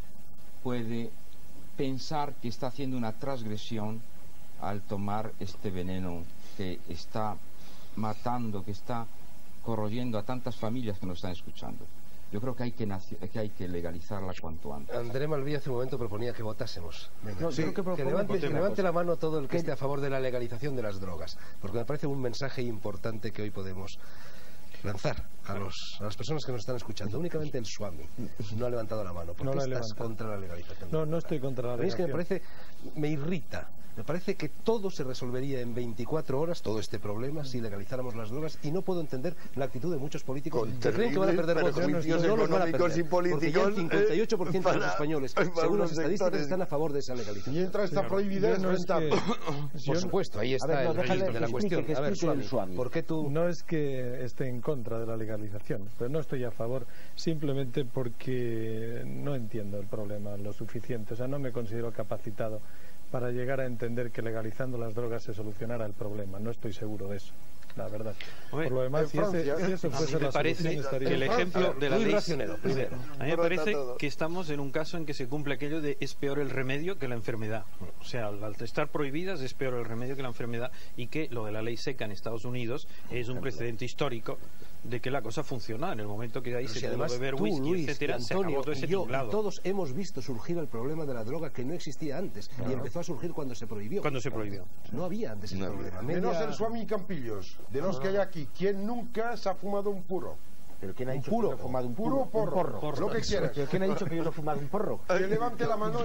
puede pensar que está haciendo una transgresión al tomar este veneno que está matando, que está corroyendo a tantas familias que nos están escuchando. Yo creo que hay que legalizarla cuanto antes. André Malví hace un momento proponía que votásemos. Venga, que levante la mano todo el que esté a favor de la legalización de las drogas, porque me parece un mensaje importante que hoy podemos lanzar a las personas que nos están escuchando. Únicamente el Swami no ha levantado la mano. ¿Por qué estás contra la legalización? No estoy contra la legalización. Es que me irrita. Me parece que todo se resolvería en 24 horas, todo este problema, si legalizáramos las drogas, y no puedo entender la actitud de muchos políticos que creen que van a perder votos. No los van a perder, porque ya el 58% de los españoles, según las estadísticas, están a favor de esa legalización. Y entra esta prohibida es rentable. Por supuesto, ahí está el de la cuestión. A ver, Swami, ¿por qué tú...? No es que esté en contra de la legalización, pero no estoy a favor simplemente porque no entiendo el problema lo suficiente. O sea, no me considero capacitado para llegar a entender que legalizando las drogas se solucionara el problema. No estoy seguro de eso, la verdad. Hombre, por lo demás, si eso fuese la solución, estaría que el ejemplo de la ley... Primero. A mí me parece que estamos en un caso en que se cumple aquello de es peor el remedio que la enfermedad. O sea, al estar prohibidas es peor el remedio que la enfermedad, y que lo de la ley seca en Estados Unidos es un precedente histórico de que la cosa funciona. En el momento que ahí se puede beber whisky, Luis, etcétera, se acabó todo ese tinglado. Todos hemos visto surgir el problema de la droga que no existía antes, y empezó a surgir cuando se prohibió. No había antes ese problema. Menos el Swami Campillos, de los que hay aquí. ¿Quién nunca se ha fumado un puro? ¿Pero quién ha dicho que yo he fumado un puro? Porro. Lo que quieras. ¿Pero quién ha dicho que yo no he fumado un porro? Que levante la mano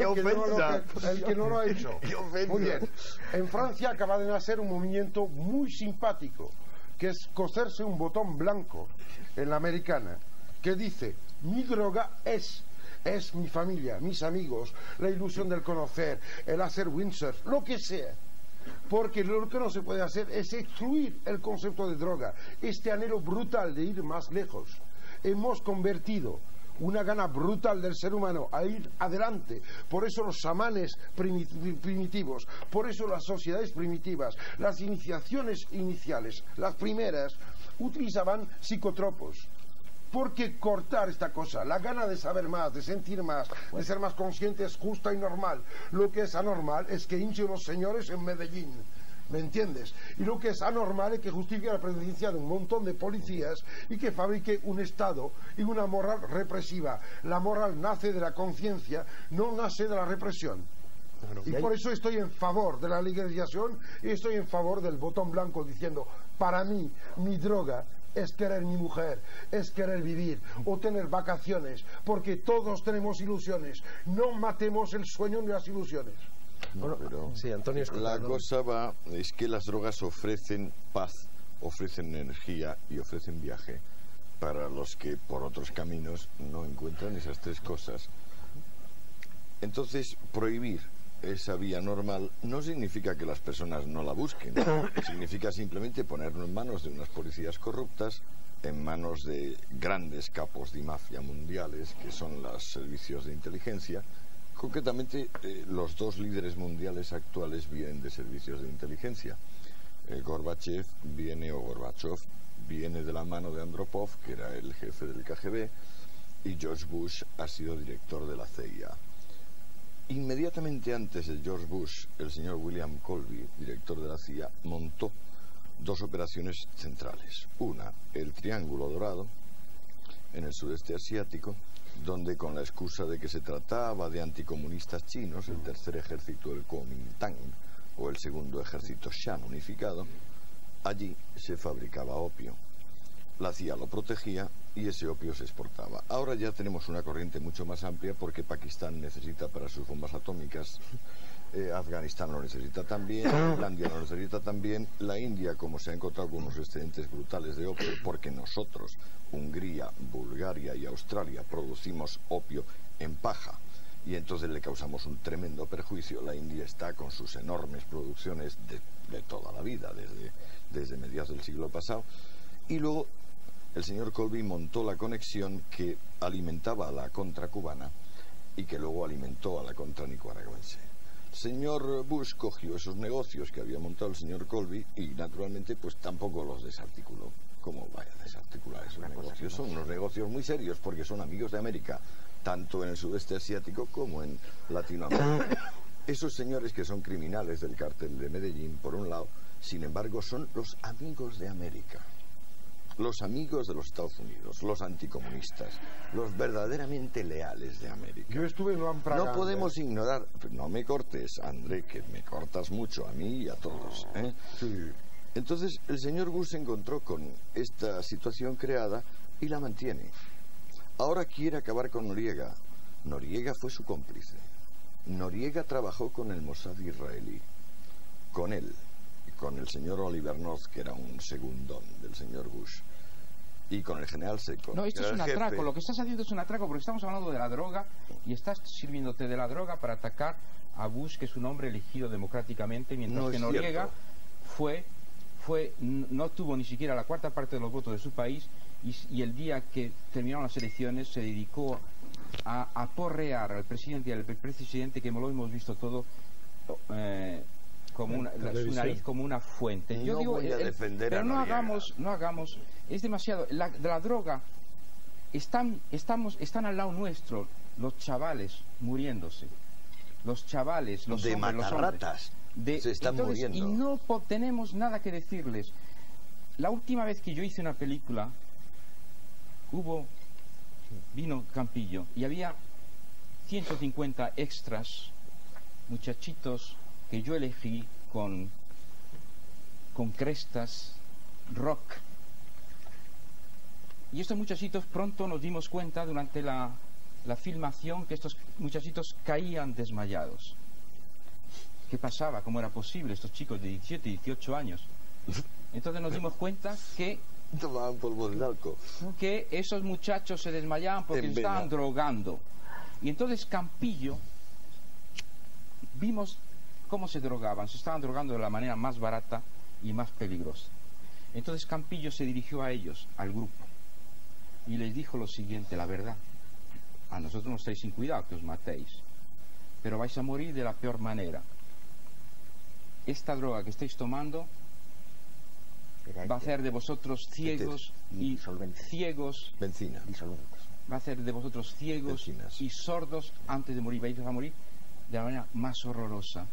el que no lo ha hecho. Muy bien. En Francia acaba de nacer un movimiento muy simpático, que es coserse un botón blanco en la americana, que dice: mi droga es mi familia, mis amigos, la ilusión del conocer, el hacer windsurf, lo que sea. Porque lo que no se puede hacer es excluir el concepto de droga, este anhelo brutal de ir más lejos. Hemos convertido una gana brutal del ser humano a ir adelante. Por eso los chamanes primitivos, por eso las sociedades primitivas, las iniciaciones iniciales, las primeras, utilizaban psicotropos. Porque cortar esta cosa, la gana de saber más, de sentir más, de ser más consciente es justa y normal. Lo que es anormal es que hinchen los señores en Medellín. ¿Me entiendes? Y lo que es anormal es que justifique la presencia de un montón de policías y que fabrique un Estado y una moral represiva. La moral nace de la conciencia, no nace de la represión. Claro. Y por eso estoy en favor de la legalización y estoy en favor del botón blanco diciendo, para mí, mi droga es querer mi mujer, es querer vivir o tener vacaciones, porque todos tenemos ilusiones. No matemos el sueño ni las ilusiones. No, pero sí, Antonio, la cosa va, es que las drogas ofrecen paz, ofrecen energía y ofrecen viaje para los que por otros caminos no encuentran esas tres cosas. Entonces, prohibir esa vía normal no significa que las personas no la busquen, significa simplemente ponerlo en manos de unas policías corruptas, en manos de grandes capos de mafia mundiales, que son los servicios de inteligencia. Concretamente, los dos líderes mundiales actuales vienen de servicios de inteligencia. Gorbachev viene de la mano de Andropov, que era el jefe del KGB, y George Bush ha sido director de la CIA. Inmediatamente antes de George Bush, el señor William Colby, director de la CIA, montó dos operaciones centrales. Una, el Triángulo Dorado, en el sudeste asiático, donde con la excusa de que se trataba de anticomunistas chinos, el tercer ejército del Kuomintang o el segundo ejército Shan unificado, allí se fabricaba opio. La CIA lo protegía y ese opio se exportaba. Ahora ya tenemos una corriente mucho más amplia porque Pakistán necesita para sus bombas atómicas, Afganistán lo necesita también, Islandia lo necesita también, la India, como se ha encontrado con unos excedentes brutales de opio, porque nosotros, Hungría, Bulgaria y Australia, producimos opio en paja y entonces le causamos un tremendo perjuicio. La India está con sus enormes producciones de toda la vida, desde mediados del siglo pasado. Y luego el señor Colby montó la conexión que alimentaba a la contra cubana y que luego alimentó a la contra nicaragüense. El señor Bush cogió esos negocios que había montado el señor Colby y naturalmente pues tampoco los desarticuló. ¿Cómo vaya a desarticular esos negocios? Son unos negocios muy serios porque son amigos de América, tanto en el sudeste asiático como en Latinoamérica. Esos señores que son criminales del cártel de Medellín, por un lado, sin embargo, son los amigos de América. Los amigos de los Estados Unidos, los anticomunistas, los verdaderamente leales de América. Yo estuve en Luan Praga. No podemos ignorar, no me cortes, André, que me cortas mucho a mí y a todos. Sí. Entonces el señor Bush se encontró con esta situación creada y la mantiene. Ahora quiere acabar con Noriega. Noriega fue su cómplice. Noriega trabajó con el Mossad israelí, con él. Con el señor Oliver North, que era un segundón del señor Bush, y con el general Secor. No, esto es un atraco, lo que estás haciendo es un atraco, porque estamos hablando de la droga y estás sirviéndote de la droga para atacar a Bush, que es un hombre elegido democráticamente, mientras que Noriega no tuvo ni siquiera la cuarta parte de los votos de su país y el día que terminaron las elecciones se dedicó a aporrear al presidente y al presidente, que lo hemos visto todo, como su nariz como una fuente. Yo digo, voy a defender pero a no hagamos, es demasiado. De la droga están al lado nuestro los chavales muriéndose, los chavales, los de hombres, matarratas se están muriendo y no tenemos nada que decirles. La última vez que yo hice una película vino Campillo y había 150 extras, muchachitos que yo elegí con crestas rock, y estos muchachitos pronto nos dimos cuenta durante la filmación que estos muchachitos caían desmayados. ¿Qué pasaba? ¿Cómo era posible? Estos chicos de 17, 18 años. Entonces nos dimos cuenta que tomaban polvo de alcohol, que esos muchachos se desmayaban porque se estaban drogando. Y entonces Campillo vimos ¿Cómo se drogaban? Se estaban drogando de la manera más barata y más peligrosa. Entonces Campillo se dirigió a ellos, al grupo, y les dijo lo siguiente: la verdad, a nosotros no estáis sin cuidado que os matéis, pero vais a morir de la peor manera. Esta droga que estáis tomando va a hacer de vosotros ciegos y ciegos. Benzina. Va a hacer de vosotros ciegos y sordos antes de morir. Vais a morir de la manera más horrorosa.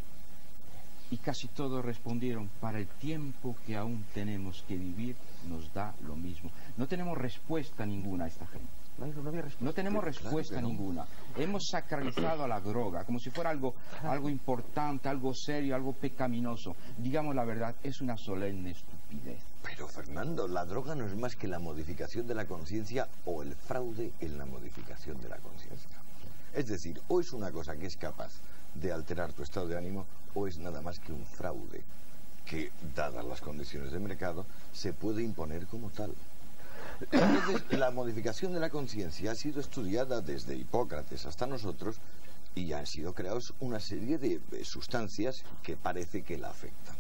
Y casi todos respondieron: para el tiempo que aún tenemos que vivir, nos da lo mismo. No tenemos respuesta ninguna a esta gente. No tenemos respuesta ninguna. Hemos sacralizado a la droga como si fuera algo importante, algo serio, algo pecaminoso. Digamos la verdad, es una solemne estupidez. Pero Fernando, la droga no es más que la modificación de la conciencia o el fraude en la modificación de la conciencia. Es decir, o es una cosa que es capaz de alterar tu estado de ánimo, o es nada más que un fraude que, dadas las condiciones de mercado, se puede imponer como tal. Entonces, la modificación de la conciencia ha sido estudiada desde Hipócrates hasta nosotros, y han sido creados una serie de sustancias que parece que la afectan.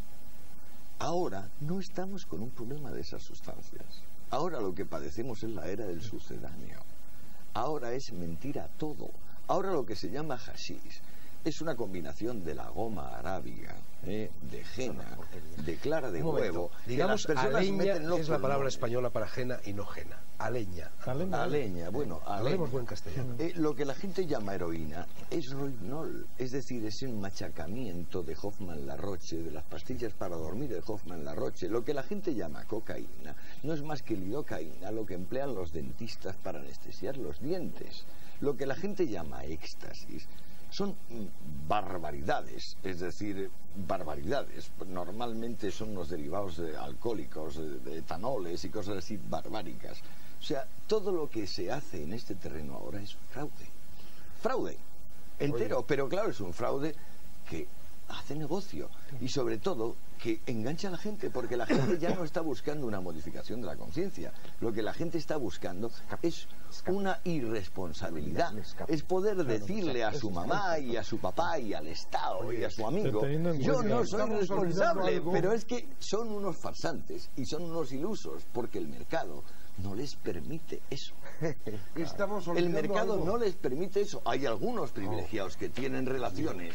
Ahora no estamos con un problema de esas sustancias. Ahora lo que padecemos es la era del sucedáneo. Ahora es mentira todo. Ahora lo que se llama hashish es una combinación de la goma arábiga, de henna, de clara de huevo. Digamos, aleña es la palabra española para jena y no jena. Aleña. Aleña, bueno, hablemos buen castellano. Lo que la gente llama heroína es rohypnol, es decir, es un machacamiento de Hoffmann-La-Roche, de las pastillas para dormir de Hoffmann-La-Roche. Lo que la gente llama cocaína no es más que lidocaína, lo que emplean los dentistas para anestesiar los dientes. Lo que la gente llama éxtasis son barbaridades, es decir, barbaridades. Normalmente son los derivados de alcohólicos, de etanoles y cosas así barbáricas. O sea, todo lo que se hace en este terreno ahora es fraude. Fraude entero, pero claro, es un fraude que hace negocio y sobre todo que engancha a la gente, porque la gente ya no está buscando una modificación de la conciencia. Lo que la gente está buscando es una irresponsabilidad, es poder decirle a su mamá y a su papá y al Estado y a su amigo: yo no soy responsable, pero es que son unos farsantes y son unos ilusos, porque el mercado no les permite eso. El mercado no les permite eso. Hay algunos privilegiados que tienen relaciones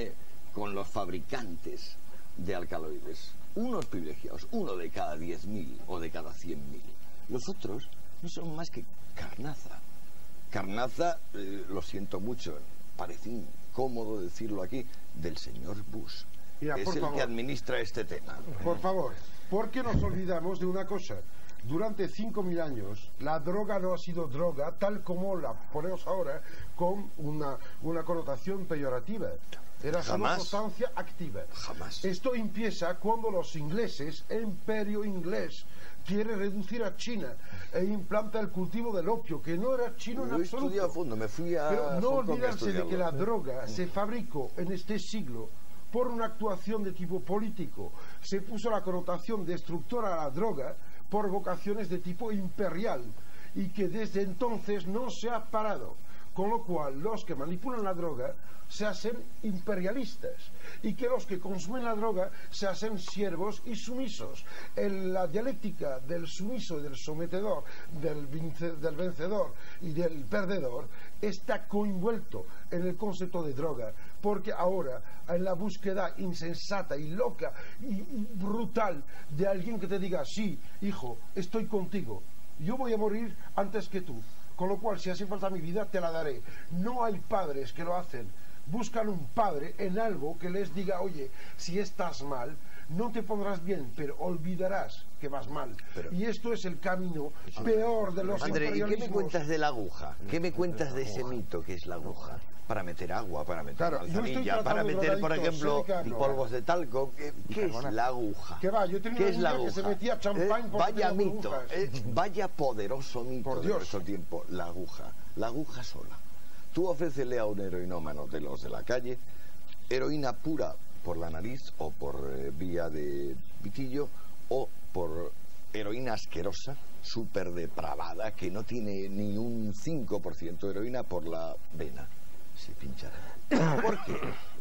con los fabricantes de alcaloides. Unos privilegiados, uno de cada 10.000 o de cada 100.000. Los otros no son más que carnaza. Carnaza, lo siento mucho, parece incómodo decirlo aquí, del señor Bush. Mira, es el que administra este tema. Por favor, ¿por qué nos olvidamos de una cosa? Durante 5.000 años la droga no ha sido droga tal como la ponemos ahora, con una connotación peyorativa. Era una sustancia activa. Jamás. Esto empieza cuando los ingleses, el imperio inglés, quiere reducir a China e implanta el cultivo del opio, que no era chino en absoluto. Lo estudié a fondo, me fui a... Pero no olvidarse de que la droga se fabricó en este siglo por una actuación de tipo político. Se puso la connotación destructora a la droga por vocaciones de tipo imperial, y que desde entonces no se ha parado. Con lo cual, los que manipulan la droga se hacen imperialistas, y que los que consumen la droga se hacen siervos y sumisos. La dialéctica del sumiso y del sometedor, del vencedor y del perdedor, está coenvuelto en el concepto de droga, porque ahora, en la búsqueda insensata y loca y brutal de alguien que te diga: sí, hijo, estoy contigo, yo voy a morir antes que tú, con lo cual si hace falta mi vida te la daré. No hay padres que lo hacen. Buscan un padre en algo que les diga: oye, si estás mal, no te pondrás bien, pero olvidarás que vas mal. Y esto es el camino peor de los imperialismos. ¿Y qué me cuentas de la aguja? ¿Qué me cuentas de ese mito que es la aguja? Para meter agua, para meter manzanilla, para meter, por ejemplo, polvos de talco. ¿Qué es la aguja? ¿Qué es la aguja? Que se metía champán por vaya mito, vaya poderoso mito de nuestro tiempo, la aguja sola. Tú ofrécele a un heroinómano de los de la calle heroína pura por la nariz o por vía de pitillo, o por heroína asquerosa, súper depravada, que no tiene ni un 5% de heroína por la vena. Se pinchará. ¿Por qué?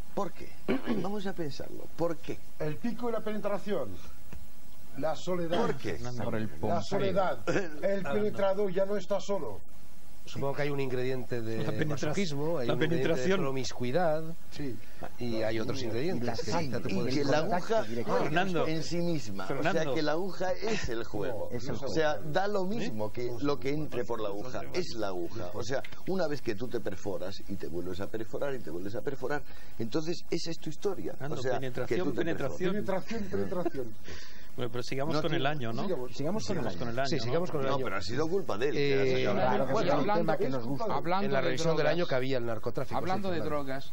¿Por qué? Vamos a pensarlo. ¿Por qué? El pico y la penetración. La soledad. ¿Por qué? Por el La Pompeo. soledad. El penetrador ya no está solo. Supongo que hay un ingrediente de La masoquismo, hay la un ingrediente de penetración. promiscuidad Sí. y hay otros ingredientes que quizá te Y pueden que la incomodar. aguja Fernando. en sí misma, o sea Fernando. que la aguja es el juego, Es el o juego. sea, da lo mismo que lo que entre por la aguja, es la aguja, o sea, una vez que tú te perforas y te vuelves a perforar y te vuelves a perforar, entonces esa es tu historia, Fernando, o sea, penetración, que tú te penetración. Penetración. Bueno, pero sigamos No con el tiene- año, ¿no? Sigamos con el año. Sí, sigamos con el No, año. pero ha sido culpa de él. que ha sacado- Claro que Bueno, sí, es un hablando- tema que nos gusta. Hablando En la de revisión del drogas, año que había el narcotráfico. hablando sí, de Fernando. drogas,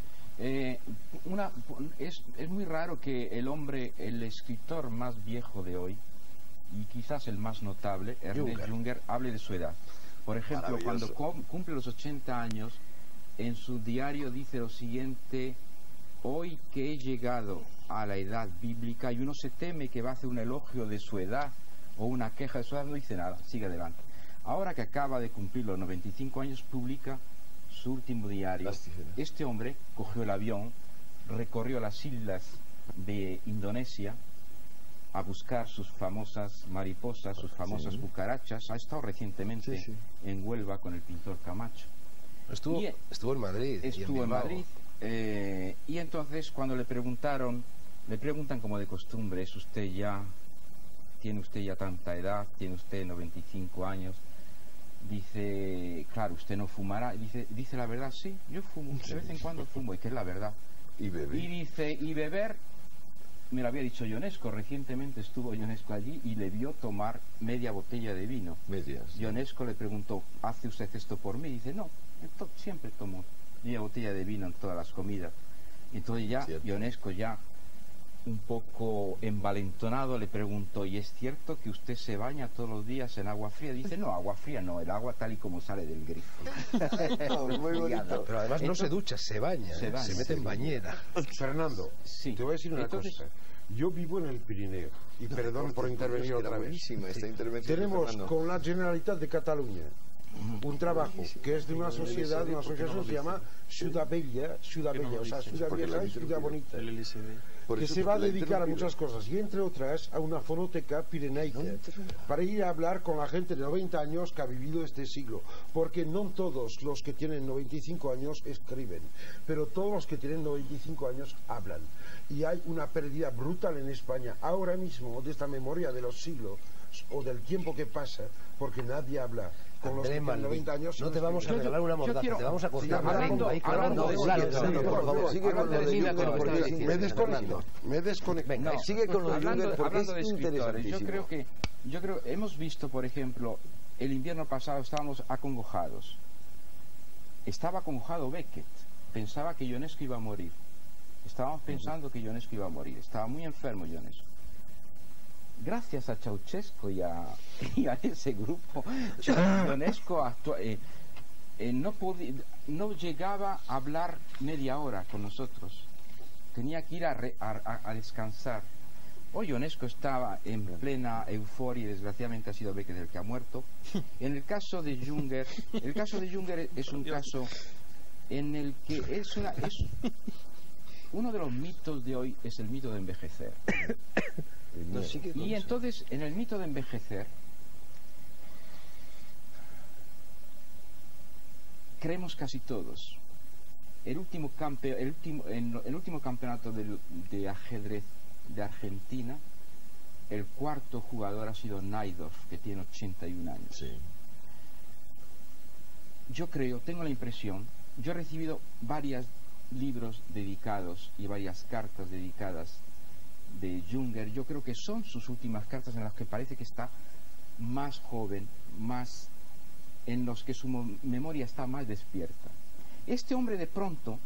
es muy raro que el hombre, el escritor más viejo de hoy, y quizás el más notable, Ernest Junger, hable de su edad. Por ejemplo, cuando cumple los 80 años, en su diario dice lo siguiente: hoy que he llegado a la edad bíblica, y uno se teme que va a hacer un elogio de su edad o una queja de su edad, no dice nada, sigue adelante. Ahora que acaba de cumplir los 95 años, publica su último diario. Este hombre cogió el avión, recorrió las islas de Indonesia a buscar sus famosas mariposas, sus famosas cucarachas. Ha estado recientemente en Huelva con el pintor Camacho. Estuvo en Madrid. y Estuvo en Bilbao. Madrid. Y entonces cuando le preguntan como de costumbre: ¿tiene usted ya tanta edad? ¿Tiene usted 95 años? Dice: claro, usted no fumará. Dice la verdad: sí, yo fumo, de vez en cuando fumo, y que es la verdad. Y bebé. Y dice: y beber, me lo había dicho Ionesco, recientemente estuvo Ionesco allí y le vio tomar media botella de vino. Medias. Ionesco le preguntó: ¿hace usted esto por mí? Y dice: no, siempre tomo media botella de vino en todas las comidas. Entonces ya Cierto. Ionesco, ya un poco envalentonado, le preguntó: ¿y es cierto que usted se baña todos los días en agua fría? Dice: no, agua fría no, el agua tal y como sale del grifo. Muy bonito. Pero además no Entonces- se ducha, se baña. Se baña, mete en bañera. Fernando, Sí. te voy a decir una Entonces- cosa. Yo vivo en el Pirineo y perdón por intervenir Era otra vez. buenísima esta intervención de Tenemos Fernando. con la Generalitat de Cataluña un trabajo que es de una sociedad, una asociación que se llama Ciudad Bella, o sea, Ciudad Porque la Vieja y Ciudad Bonita, El LSD. Por que eso se va a la he dedicar a interrumpido. muchas cosas y entre otras a una fonoteca pirenaica para ir a hablar con la gente de 90 años que ha vivido este siglo, porque no todos los que tienen 95 años escriben, pero todos los que tienen 95 años hablan, y hay una pérdida brutal en España ahora mismo de esta memoria de los siglos o del tiempo que pasa, porque nadie habla con los que André tienen Malví, 90 años. no te vamos a Yo- regalar una yo mordaza, quiero- te vamos a cortar la hablando- lengua ahí con hablando algo de claro, Junger, Fernando, por favor. Sigue con lo de Termina Junger, con lo que porque estaba es diciendo. Me interesante. desconecto, me desconecto. Venga, No, Sigue con lo de hablando, Junger porque hablando de es escritores, interesantísimo. yo creo, hemos visto, por ejemplo, el invierno pasado estábamos acongojados. Estaba acongojado Beckett, pensaba que Ionesco iba a morir. Estábamos pensando que Ionesco iba a morir, estaba muy enfermo Ionesco. Gracias a Ceausescu y a ese grupo, Ionesco no llegaba a hablar media hora con nosotros. Tenía que ir a descansar. Hoy Ionesco estaba en plena euforia y desgraciadamente ha sido Beckett el que ha muerto. En el caso de Junger, es un caso en el que uno de los mitos de hoy es el mito de envejecer. No, sigue con Y eso. entonces, en el mito de envejecer, creemos casi todos. El último campeonato de ajedrez de Argentina, el cuarto jugador ha sido Naidorf, que tiene 81 años. Sí. Yo creo, tengo la impresión, yo he recibido varios libros dedicados y varias cartas dedicadas de Junger. Yo creo que son sus últimas cartas en las que parece que está más joven, más en los que su memoria está más despierta. Este hombre de pronto,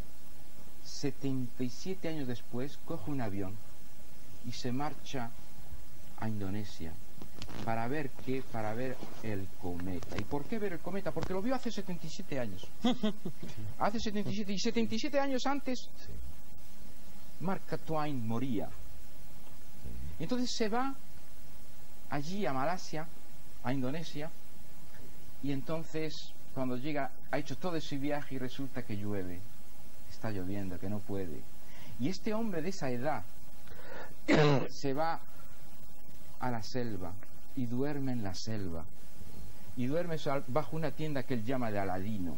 77 años después, coge un avión y se marcha a Indonesia para ver el cometa. ¿Y por qué ver el cometa? Porque lo vio hace 77 años. Hace 77 y 77 años antes Mark Twain moría. Entonces se va allí a Malasia, a Indonesia, y entonces cuando llega, ha hecho todo ese viaje y resulta que llueve. está lloviendo, que no puede. Y este hombre de esa edad se va a la selva y duerme en la selva. Y duerme bajo una tienda que él llama de Aladino.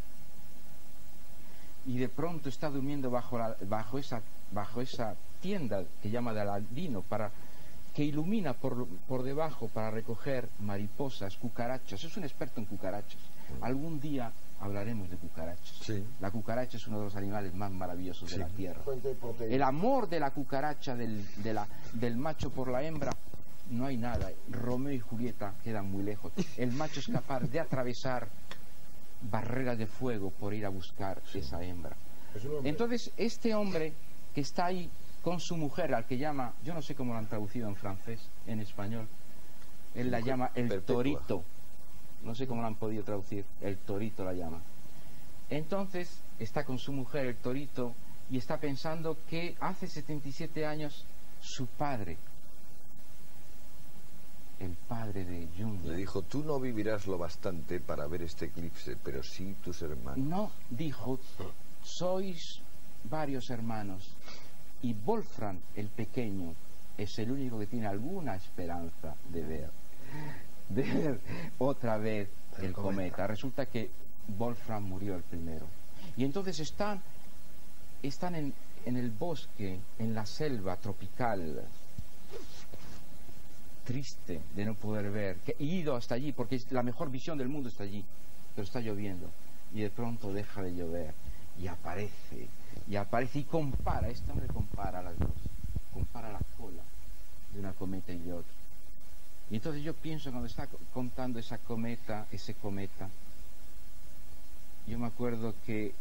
Y de pronto está durmiendo bajo esa tienda que llama de Aladino, que ilumina por debajo para recoger mariposas, cucarachas. Es un experto en cucarachas. Algún día hablaremos de cucarachas. Sí. La cucaracha es uno de los animales más maravillosos de la tierra. El amor de la cucaracha, del macho por la hembra, no hay nada. Romeo y Julieta quedan muy lejos. El macho es capaz de atravesar barreras de fuego por ir a buscar esa hembra. Entonces, este hombre que está ahí con su mujer, al que llama, yo no sé cómo lo han traducido en francés, en español, él la llama el perpetua. torito. No sé cómo lo han podido traducir, el torito la llama. Entonces, está con su mujer, el torito, y está pensando que hace 77 años su padre, el padre de Jung, Le dijo, tú no vivirás lo bastante para ver este eclipse, pero sí tus hermanos. no, dijo, sois varios hermanos y Wolfram el pequeño es el único que tiene alguna esperanza de ver otra vez el cometa. Resulta que Wolfram murió el primero. Y entonces están en el bosque, en la selva tropical, triste de no poder ver, que he ido hasta allí porque la mejor visión del mundo está allí, pero está lloviendo y de pronto deja de llover y aparece y compara, este hombre compara las dos, compara la cola de una cometa y de otra. Y entonces yo pienso, cuando está contando ese cometa, yo me acuerdo que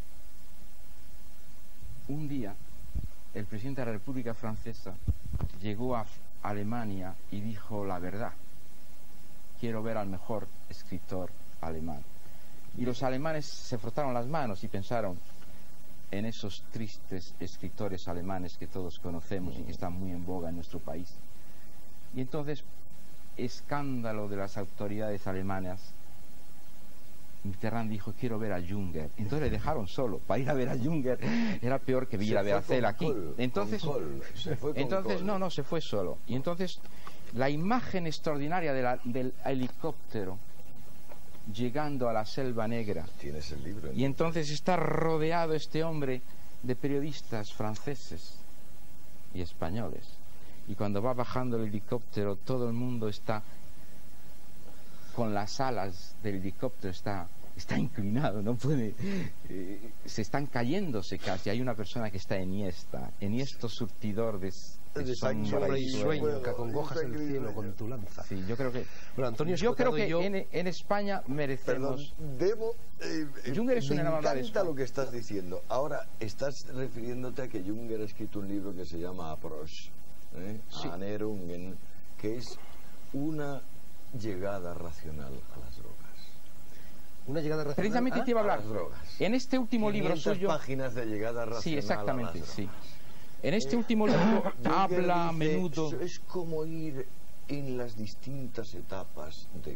un día el presidente de la República Francesa llegó a Alemania y dijo la verdad: quiero ver al mejor escritor alemán. Y los alemanes se frotaron las manos y pensaron en esos tristes escritores alemanes que todos conocemos y que están muy en boga en nuestro país. Y entonces, escándalo de las autoridades alemanas, Mitterrand dijo: quiero ver a Junger. Entonces le dejaron solo. Para ir a ver a Junger era peor que ir a ver a Cel aquí. Entonces no, se fue solo. Y entonces la imagen extraordinaria del helicóptero llegando a la Selva Negra. Tienes el libro. Y entonces está rodeado este hombre de periodistas franceses y españoles. Y cuando va bajando el helicóptero, todo el mundo está con las alas del helicóptero, está inclinado, no puede, se están cayéndose casi. Hay una persona que está enhiesto surtidor de sombra y sueño, que acongojas el cielo con tu lanza. Sí, yo creo que, bueno, Antonio yo creo que yo... en España merecemos. Junger es una me encanta lo que estás diciendo. Ahora estás refiriéndote a que Junger ha escrito un libro que se llama Approach, Sí. Anerungen, que es una llegada racional a las drogas. Una llegada racional. Precisamente te iba a hablar. A las drogas. En este último libro 500 suyo. páginas de llegada racional. Sí, exactamente, a las sí. drogas. En este último libro Junger habla a dice, menudo. Es como ir en las distintas etapas de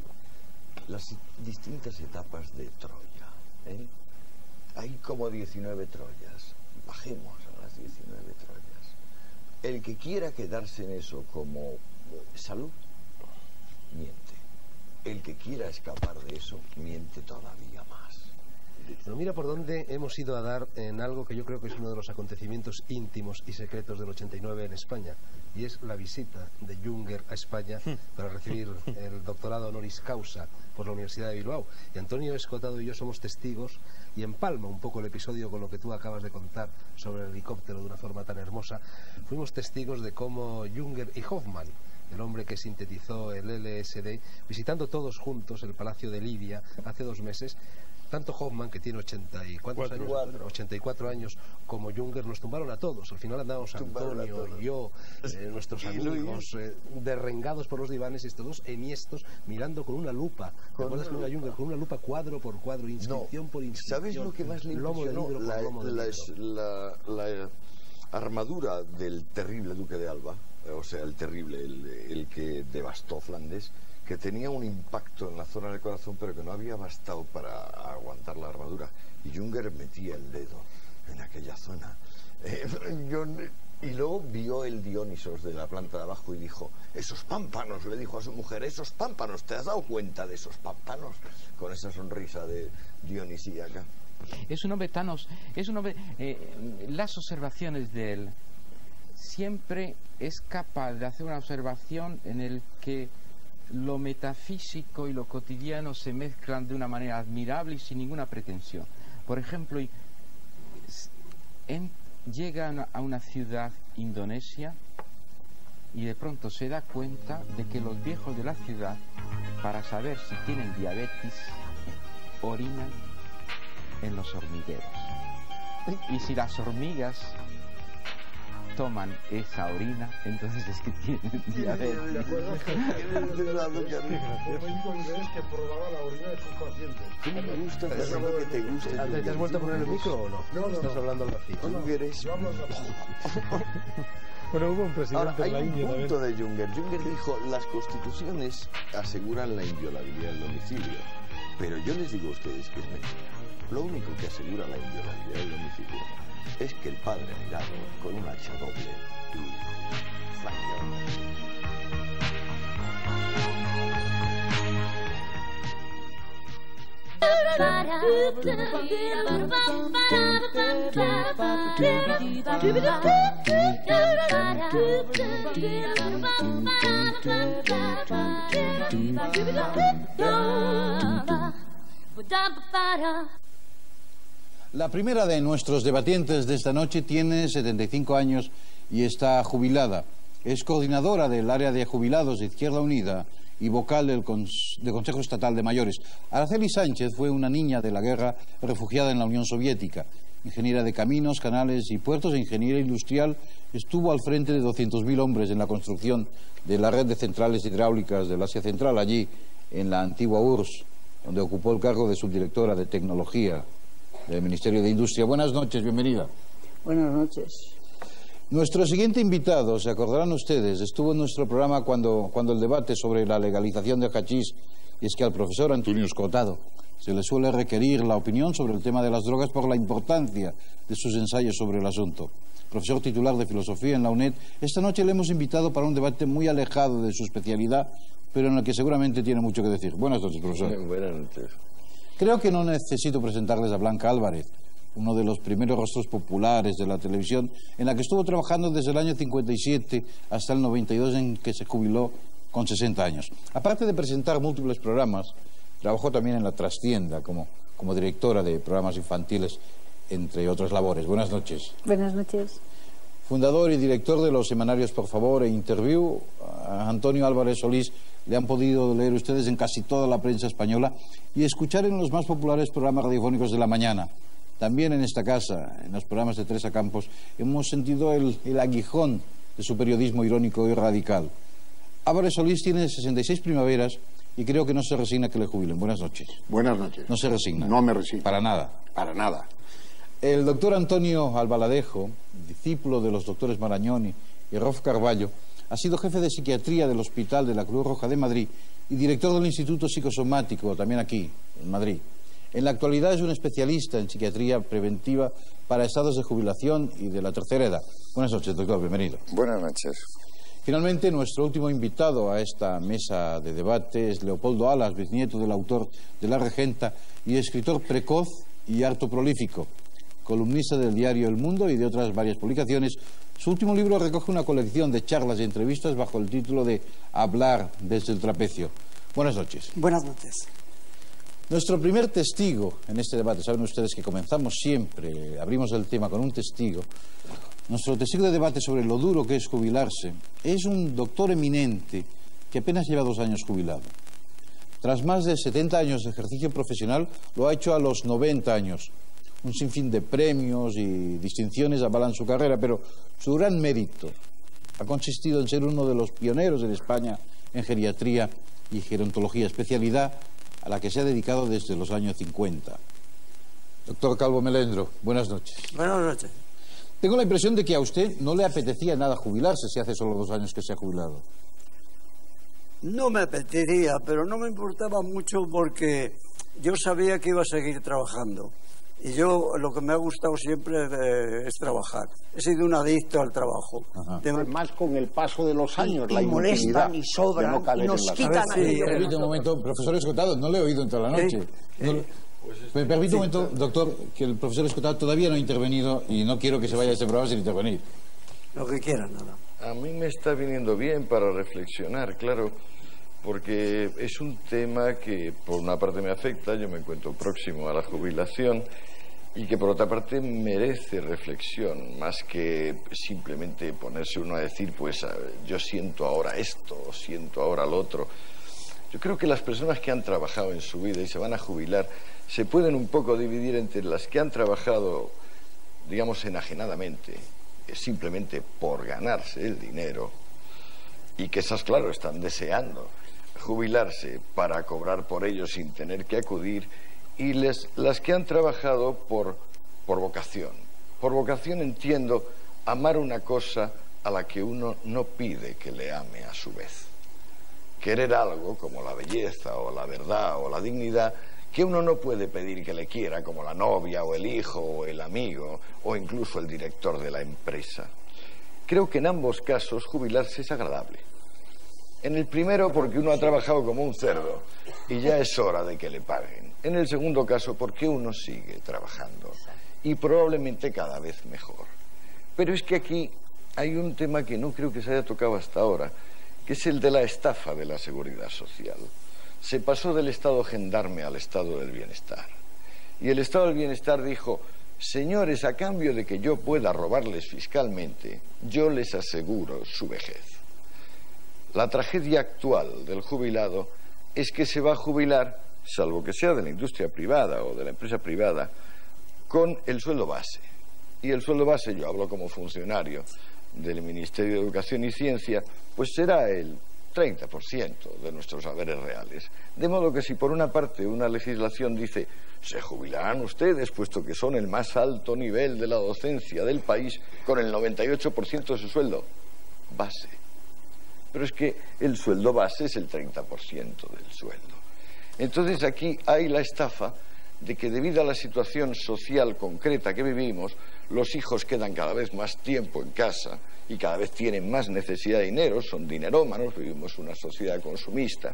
Troya. Hay como 19 Troyas. Bajemos a las 19 Troyas. El que quiera quedarse en eso como salud, miente. El que quiera escapar de eso, miente todavía más. Pero mira por dónde hemos ido a dar en algo que yo creo que es uno de los acontecimientos íntimos y secretos del 89 en España, y es la visita de Junger a España para recibir el doctorado honoris causa por la Universidad de Bilbao. Y Antonio Escotado y yo somos testigos, y empalma un poco el episodio con lo que tú acabas de contar sobre el helicóptero de una forma tan hermosa. Fuimos testigos de cómo Junger y Hoffman, el hombre que sintetizó el LSD, visitando todos juntos el Palacio de Lidia hace 2 meses, tanto Hoffman, que tiene 84 años, como Junger, nos tumbaron a todos. Al final andábamos Antonio y yo, nuestros amigos, derrengados por los divanes, y estos dos enhiestos, mirando con una lupa. ¿Te acuerdas que era Junger? Con una lupa cuadro por cuadro, inscripción por inscripción. ¿Sabes lo que más le impresionó? La armadura del terrible duque de Alba, o sea, el terrible, el que devastó Flandes, que tenía un impacto en la zona del corazón, pero que no había bastado para aguantar la armadura. Y Junger metía el dedo en aquella zona. Y luego vio el Dionisos de la planta de abajo y dijo, esos pámpanos, le dijo a su mujer, esos pámpanos, ¿te has dado cuenta de esos pámpanos? Con esa sonrisa de dionisíaca. Es un hombre las observaciones de él, siempre es capaz de hacer una observación en el que lo metafísico y lo cotidiano se mezclan de una manera admirable y sin ninguna pretensión. Por ejemplo, llegan a una ciudad indonesia y de pronto se da cuenta de que los viejos de la ciudad, para saber si tienen diabetes, orinan en los hormigueros. Y si las hormigas toman esa orina, entonces es que tienen diabetes. Un médico inglés que probaba la orina de sus pacientes. ¿Cómo me gusta saber que te gusta? ¿Te has vuelto a poner el micro o no? No. Estás hablando al vacío. Jungeres. Bueno, hubo un presidente Ahora, hay en la un India también. punto de Junger. Junger dijo, las constituciones aseguran la inviolabilidad del domicilio. Pero yo les digo a ustedes que es mentira. Lo único que asegura la inviolabilidad del domicilio es que el padre ha mirado con un hacha doble y flanqueado. La primera de nuestros debatientes de esta noche tiene 75 años y está jubilada. Es coordinadora del área de jubilados de Izquierda Unida y vocal del Consejo Estatal de Mayores. Araceli Sánchez fue una niña de la guerra refugiada en la Unión Soviética. Ingeniera de caminos, canales y puertos e ingeniera industrial, estuvo al frente de 200.000 hombres en la construcción de la red de centrales hidráulicas del Asia Central, allí en la antigua URSS, donde ocupó el cargo de subdirectora de tecnología del Ministerio de Industria. Buenas noches, bienvenida. Buenas noches. Nuestro siguiente invitado, se acordarán ustedes, estuvo en nuestro programa cuando el debate sobre la legalización del hachís, y es que al profesor Antonio Escotado se le suele requerir la opinión sobre el tema de las drogas por la importancia de sus ensayos sobre el asunto. Profesor titular de filosofía en la UNED, esta noche le hemos invitado para un debate muy alejado de su especialidad, pero en el que seguramente tiene mucho que decir. Buenas noches, profesor. Buenas noches. Creo que no necesito presentarles a Blanca Álvarez, uno de los primeros rostros populares de la televisión, en la que estuvo trabajando desde el año 57 hasta el 92, en que se jubiló con 60 años. Aparte de presentar múltiples programas, trabajó también en La Trastienda como directora de programas infantiles, entre otras labores. Buenas noches. Buenas noches. Fundador y director de los semanarios Por Favor e Interview, a Antonio Álvarez Solís le han podido leer ustedes en casi toda la prensa española y escuchar en los más populares programas radiofónicos de la mañana. También en esta casa, en los programas de Teresa Campos, hemos sentido el aguijón de su periodismo irónico y radical. Álvarez Solís tiene 66 primaveras y creo que no se resigna que le jubilen. Buenas noches. Buenas noches. No se resigna. No me resigno. Para nada. Para nada. El doctor Antonio Albaladejo, discípulo de los doctores Marañón y Rolf Carballo, ha sido jefe de psiquiatría del Hospital de la Cruz Roja de Madrid y director del Instituto Psicosomático, también aquí, en Madrid. En la actualidad es un especialista en psiquiatría preventiva para estados de jubilación y de la tercera edad. Buenas noches, doctor, bienvenido. Buenas noches. Finalmente, nuestro último invitado a esta mesa de debate es Leopoldo Alas, bisnieto del autor de La Regenta y escritor precoz y harto prolífico, columnista del diario El Mundo y de otras varias publicaciones. Su último libro recoge una colección de charlas y entrevistas bajo el título de Hablar desde el trapecio. Buenas noches. Buenas noches. Nuestro primer testigo en este debate, saben ustedes que comenzamos siempre, abrimos el tema con un testigo. Nuestro testigo de debate sobre lo duro que es jubilarse es un doctor eminente que apenas lleva 2 años jubilado. Tras más de 70 años de ejercicio profesional, lo ha hecho a los 90 años. Un sinfín de premios y distinciones avalan su carrera, pero su gran mérito ha consistido en ser uno de los pioneros en España en geriatría y gerontología, especialidad a la que se ha dedicado desde los años 50. Doctor Calvo Melendro, buenas noches. Buenas noches. Tengo la impresión de que a usted no le apetecía nada jubilarse si hace solo 2 años que se ha jubilado. No me apetecía, pero no me importaba mucho porque yo sabía que iba a seguir trabajando. Y yo lo que me ha gustado siempre es trabajar. He sido un adicto al trabajo. Más con el paso de los años, la molestan y sobran y nos quitan aquello. Permítame un momento, profesor Escotado, no le he oído en toda la noche. Me permite un momento, doctor, que el profesor Escotado todavía no ha intervenido y no quiero que se vaya a este programa sin intervenir. Lo que quieran, nada. A mí me está viniendo bien para reflexionar, claro, porque es un tema que por una parte me afecta, yo me encuentro próximo a la jubilación, y que por otra parte merece reflexión, más que simplemente ponerse uno a decir, pues yo siento ahora esto, o siento ahora lo otro. Yo creo que las personas que han trabajado en su vida y se van a jubilar se pueden un poco dividir entre las que han trabajado, digamos, enajenadamente, simplemente por ganarse el dinero, y que esas, claro, están deseando jubilarse para cobrar por ello sin tener que acudir, y las que han trabajado por vocación. Por vocación entiendo amar una cosa a la que uno no pide que le ame a su vez. Querer algo como la belleza o la verdad o la dignidad que uno no puede pedir que le quiera, como la novia o el hijo o el amigo o incluso el director de la empresa. Creo que en ambos casos jubilarse es agradable. En el primero porque uno ha trabajado como un cerdo y ya es hora de que le paguen. En el segundo caso porque uno sigue trabajando y probablemente cada vez mejor. Pero es que aquí hay un tema que no creo que se haya tocado hasta ahora, que es el de la estafa de la seguridad social. Se pasó del estado gendarme al estado del bienestar. Y el estado del bienestar dijo, señores, a cambio de que yo pueda robarles fiscalmente, yo les aseguro su vejez. La tragedia actual del jubilado es que se va a jubilar, salvo que sea de la industria privada o de la empresa privada, con el sueldo base. Y el sueldo base, yo hablo como funcionario del Ministerio de Educación y Ciencia, pues será el 30% de nuestros saberes reales. De modo que si por una parte una legislación dice se jubilarán ustedes puesto que son el más alto nivel de la docencia del país con el 98% de su sueldo base. Pero es que el sueldo base es el 30% del sueldo. Entonces aquí hay la estafa de que debido a la situación social concreta que vivimos, los hijos quedan cada vez más tiempo en casa y cada vez tienen más necesidad de dinero, son dinerómanos, vivimos una sociedad consumista.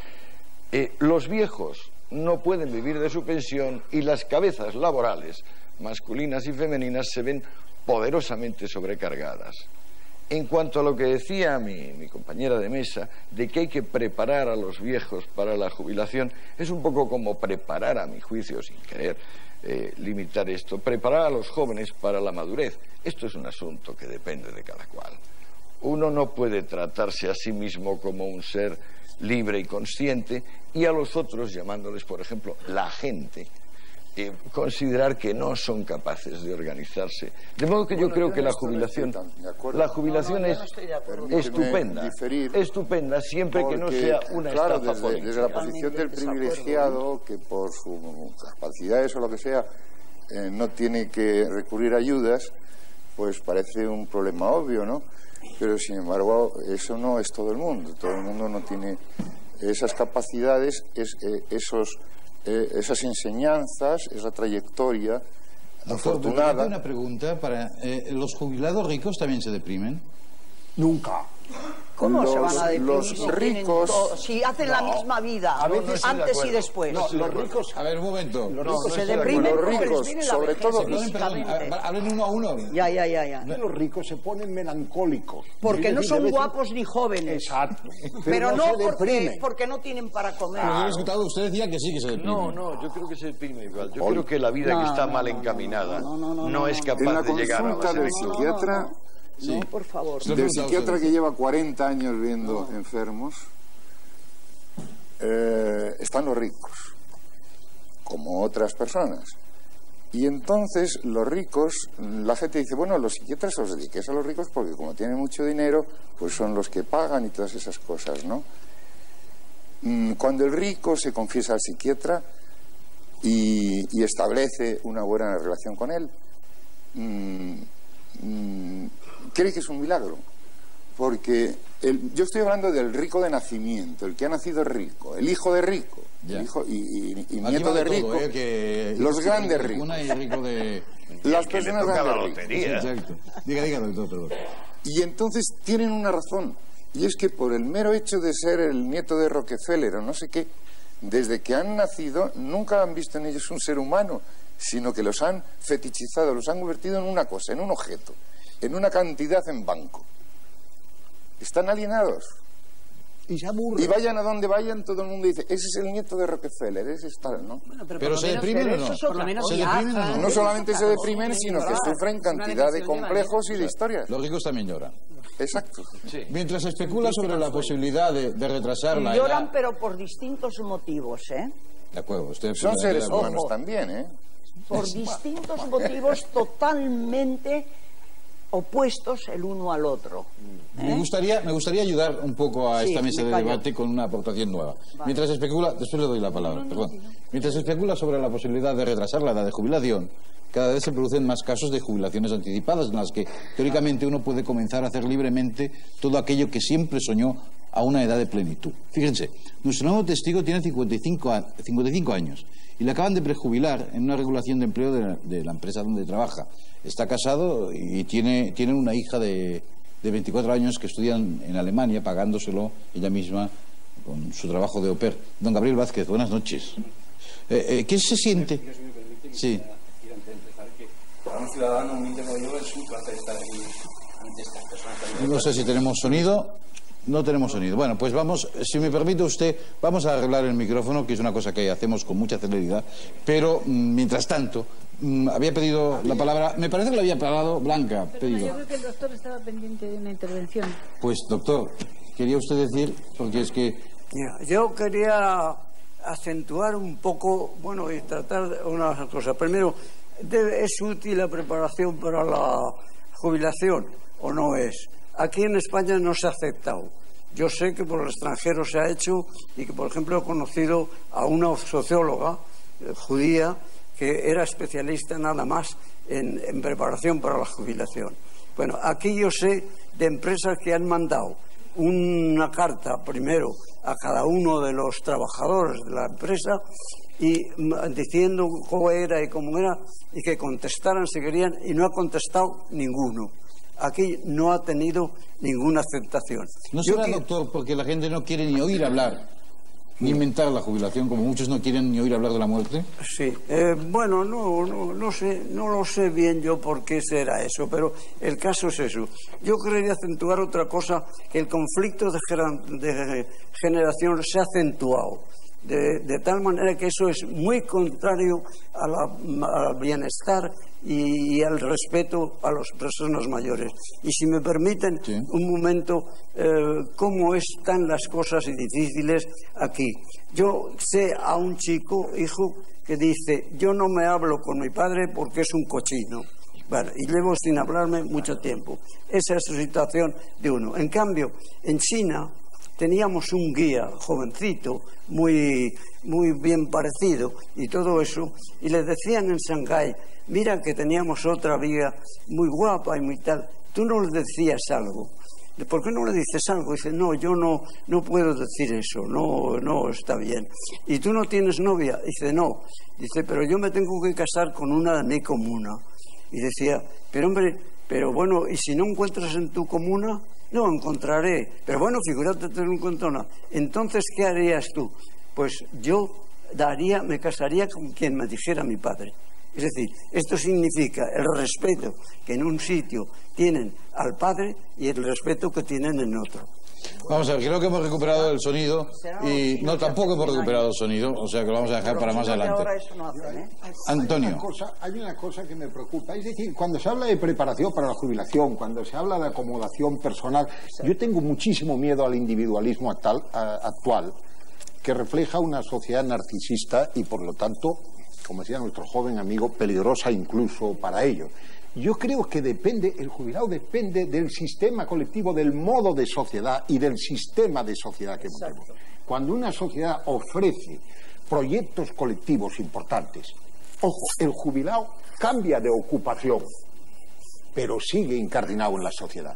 Los viejos no pueden vivir de su pensión y las cabezas laborales, masculinas y femeninas, se ven poderosamente sobrecargadas. En cuanto a lo que decía mi compañera de mesa, de que hay que preparar a los viejos para la jubilación, es un poco como preparar, a mi juicio, sin querer limitar esto, preparar a los jóvenes para la madurez. Esto es un asunto que depende de cada cual. Uno no puede tratarse a sí mismo como un ser libre y consciente y a los otros, llamándoles, por ejemplo, la gente, considerar que no son capaces de organizarse. De modo que yo creo que la jubilación es estupenda siempre que no sea una estafa política. Desde la posición del privilegiado, que por sus capacidades o lo que sea no tiene que recurrir a ayudas, pues parece un problema obvio, ¿no? Pero sin embargo eso no es todo el mundo no tiene esas capacidades, esas enseñanzas, esa trayectoria afortunada. Una pregunta para ¿los jubilados ricos también se deprimen? Nunca. ¿Cómo se van a deprimir los ricos si hacen la misma vida antes y después? No, los ricos, a ver, un momento. Los ricos se deprimen los porque ricos, les viene la sobre vejez todo, físicamente. Hablen uno a uno. Ya. los ricos se ponen melancólicos. Porque no son guapos ni jóvenes. Exacto. Pero no se deprimen. porque no tienen para comer. Pero yo he escuchado, usted decía que sí que se deprimen. No, yo creo que se deprime igual. Yo creo que la vida que está mal encaminada no es capaz de llegar a la consulta del selección. psiquiatra, No, por favor. del psiquiatra que lleva 40 años viendo enfermos, están los ricos, como otras personas. Y entonces los ricos, la gente dice, bueno, los psiquiatras os dediquéis a los ricos porque como tienen mucho dinero, pues son los que pagan y todas esas cosas, ¿no? Cuando el rico se confiesa al psiquiatra y establece una buena relación con él, cree que es un milagro, porque yo estoy hablando del rico de nacimiento, el que ha nacido rico, el hijo de rico, el hijo y nieto de rico, los grandes ricos, las personas grandes ricas. Diga, doctor. Y entonces tienen una razón, y es que por el mero hecho de ser el nieto de Rockefeller o no sé qué, desde que han nacido nunca han visto en ellos un ser humano, sino que los han fetichizado, los han convertido en una cosa, en un objeto, en una cantidad en banco. Están alienados. Y se aburren. Y vayan a donde vayan, todo el mundo dice, ese es el nieto de Rockefeller, ese es tal, ¿no? Bueno, pero se deprimen o no. Por lo menos se deprimen o no. No solamente se deprimen, sino que sufren cantidad de complejos y de historias. Los ricos también lloran. Exacto. Sí. Mientras se especula sobre la posibilidad de retrasar la lloran, edad... pero por distintos motivos, ¿eh? De acuerdo. Son seres humanos también, ¿eh? Por distintos motivos totalmente opuestos el uno al otro. Me gustaría ayudar un poco a esta mesa de debate con una aportación nueva. Vale. Mientras se especula, después le doy la palabra, perdón. Mientras se especula sobre la posibilidad de retrasar la edad de jubilación, cada vez se producen más casos de jubilaciones anticipadas en las que teóricamente uno puede comenzar a hacer libremente todo aquello que siempre soñó a una edad de plenitud. Fíjense, nuestro nuevo testigo tiene 55 años y le acaban de prejubilar en una regulación de empleo de la empresa donde trabaja. Está casado y tiene una hija de 24 años que estudia en Alemania, pagándoselo ella misma con su trabajo de au pair. Don Gabriel Vázquez, buenas noches. ¿Qué se siente? Sí. Para un ciudadano humilde como yo es un placer estar aquí ante estas personas. No sé si tenemos sonido. No tenemos sonido. Bueno, pues vamos, si me permite usted, vamos a arreglar el micrófono, que es una cosa que hacemos con mucha celeridad, pero mientras tanto, había pedido la palabra, me parece que la había hablado Blanca. Yo creo que el doctor estaba pendiente de una intervención. Pues, doctor, quería usted decir, porque es que... Yo quería acentuar un poco, bueno, y tratar de una cosa. Primero, ¿es útil la preparación para la jubilación o no es? Aquí en España no se ha aceptado. Yo sé que por el extranjero se ha hecho y que, por ejemplo, he conocido a una socióloga judía que era especialista nada más en preparación para la jubilación. Bueno, aquí yo sé de empresas que han mandado una carta primero a cada uno de los trabajadores de la empresa y diciendo cómo era y cómo era y que contestaran si querían, y no ha contestado ninguno. Aquí no ha tenido ninguna aceptación. ¿No será, doctor, porque la gente no quiere ni oír hablar, ni inventar la jubilación, como muchos no quieren ni oír hablar de la muerte? Sí, bueno, no sé, no lo sé bien yo por qué será eso, pero el caso es eso. Yo quería acentuar otra cosa, que el conflicto de generación se ha acentuado. De tal manera que eso es muy contrario al bienestar y al respeto a las personas mayores. Y si me permiten un momento, cómo están las cosas difíciles aquí. Yo sé a un hijo, que dice, yo no me hablo con mi padre porque es un cochino. Bueno, y llevo sin hablarme mucho tiempo. Esa es la situación de uno. En cambio, en China teníamos un guía jovencito, muy bien parecido y todo eso, y le decían en Shanghái, mira que teníamos otra guía muy guapa y muy tal, tú no le decías algo. ¿Por qué no le dices algo? Dice, no, yo no puedo decir eso, no está bien. ¿Y tú no tienes novia? Dice, no. Dice, pero yo me tengo que casar con una de mi comuna. Y decía, pero hombre, pero bueno, ¿y si no encuentras en tu comuna? No, encontraré. Pero bueno, figúrate, no encuentro nada. Entonces, ¿qué harías tú? Pues yo me casaría con quien me dijera mi padre. Es decir, esto significa el respeto que en un sitio tienen al padre y el respeto que tienen en otro. Vamos a ver, creo que hemos recuperado el sonido y no, tampoco hemos recuperado el sonido, o sea que lo vamos a dejar para más adelante. Antonio. Hay una cosa que me preocupa, es decir, cuando se habla de preparación para la jubilación, cuando se habla de acomodación personal, yo tengo muchísimo miedo al individualismo actual, que refleja una sociedad narcisista y por lo tanto, como decía nuestro joven amigo, peligrosa incluso para ello. Yo creo que el jubilado depende del sistema colectivo, del modo de sociedad y del sistema de sociedad que montemos. Cuando una sociedad ofrece proyectos colectivos importantes, ojo, el jubilado cambia de ocupación, pero sigue incardinado en la sociedad.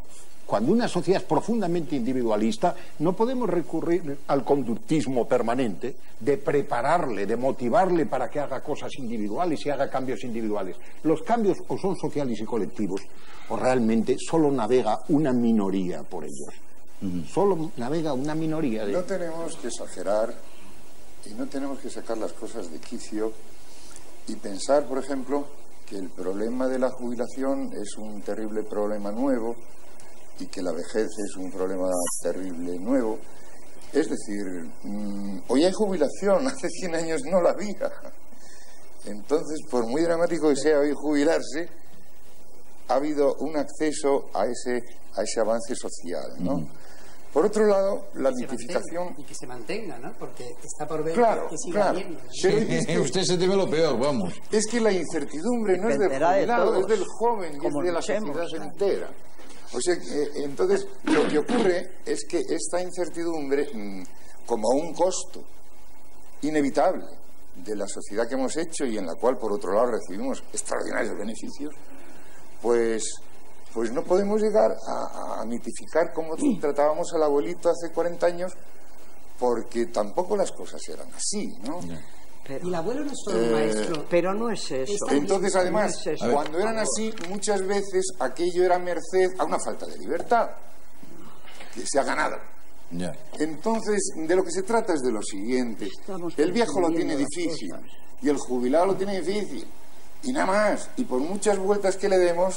Cuando una sociedad es profundamente individualista, no podemos recurrir al conductismo permanente de prepararle, de motivarle para que haga cosas individuales y haga cambios individuales. Los cambios o son sociales y colectivos, o realmente solo navega una minoría por ellos. Solo navega una minoría de... No tenemos que exagerar y no tenemos que sacar las cosas de quicio y pensar, por ejemplo, que el problema de la jubilación es un terrible problema nuevo y que la vejez es un problema terrible nuevo. Es decir, hoy hay jubilación, hace 100 años no la había. Entonces, por muy dramático que sea hoy jubilarse, ha habido un acceso a ese avance social, ¿no? Por otro lado, la mitificación... Y que se mantenga, ¿no? Porque está por ver que siga habiendo. Pero es que usted se teme lo peor, vamos. Es que la incertidumbre no es del jubilado, es del joven y es de la sociedad entera. O sea, entonces, lo que ocurre es que esta incertidumbre, como un costo inevitable de la sociedad que hemos hecho y en la cual, por otro lado, recibimos extraordinarios beneficios, pues no podemos llegar a mitificar cómo tratábamos al abuelito hace 40 años, porque tampoco las cosas eran así, ¿no? Y el abuelo no es solo un maestro. Pero no es eso. Entonces, además, no es eso. cuando eran así, muchas veces aquello era merced a una falta de libertad que se ha ganado. Entonces, de lo que se trata es de lo siguiente. El viejo lo tiene difícil y el jubilado lo tiene difícil. Y nada más. Y por muchas vueltas que le demos,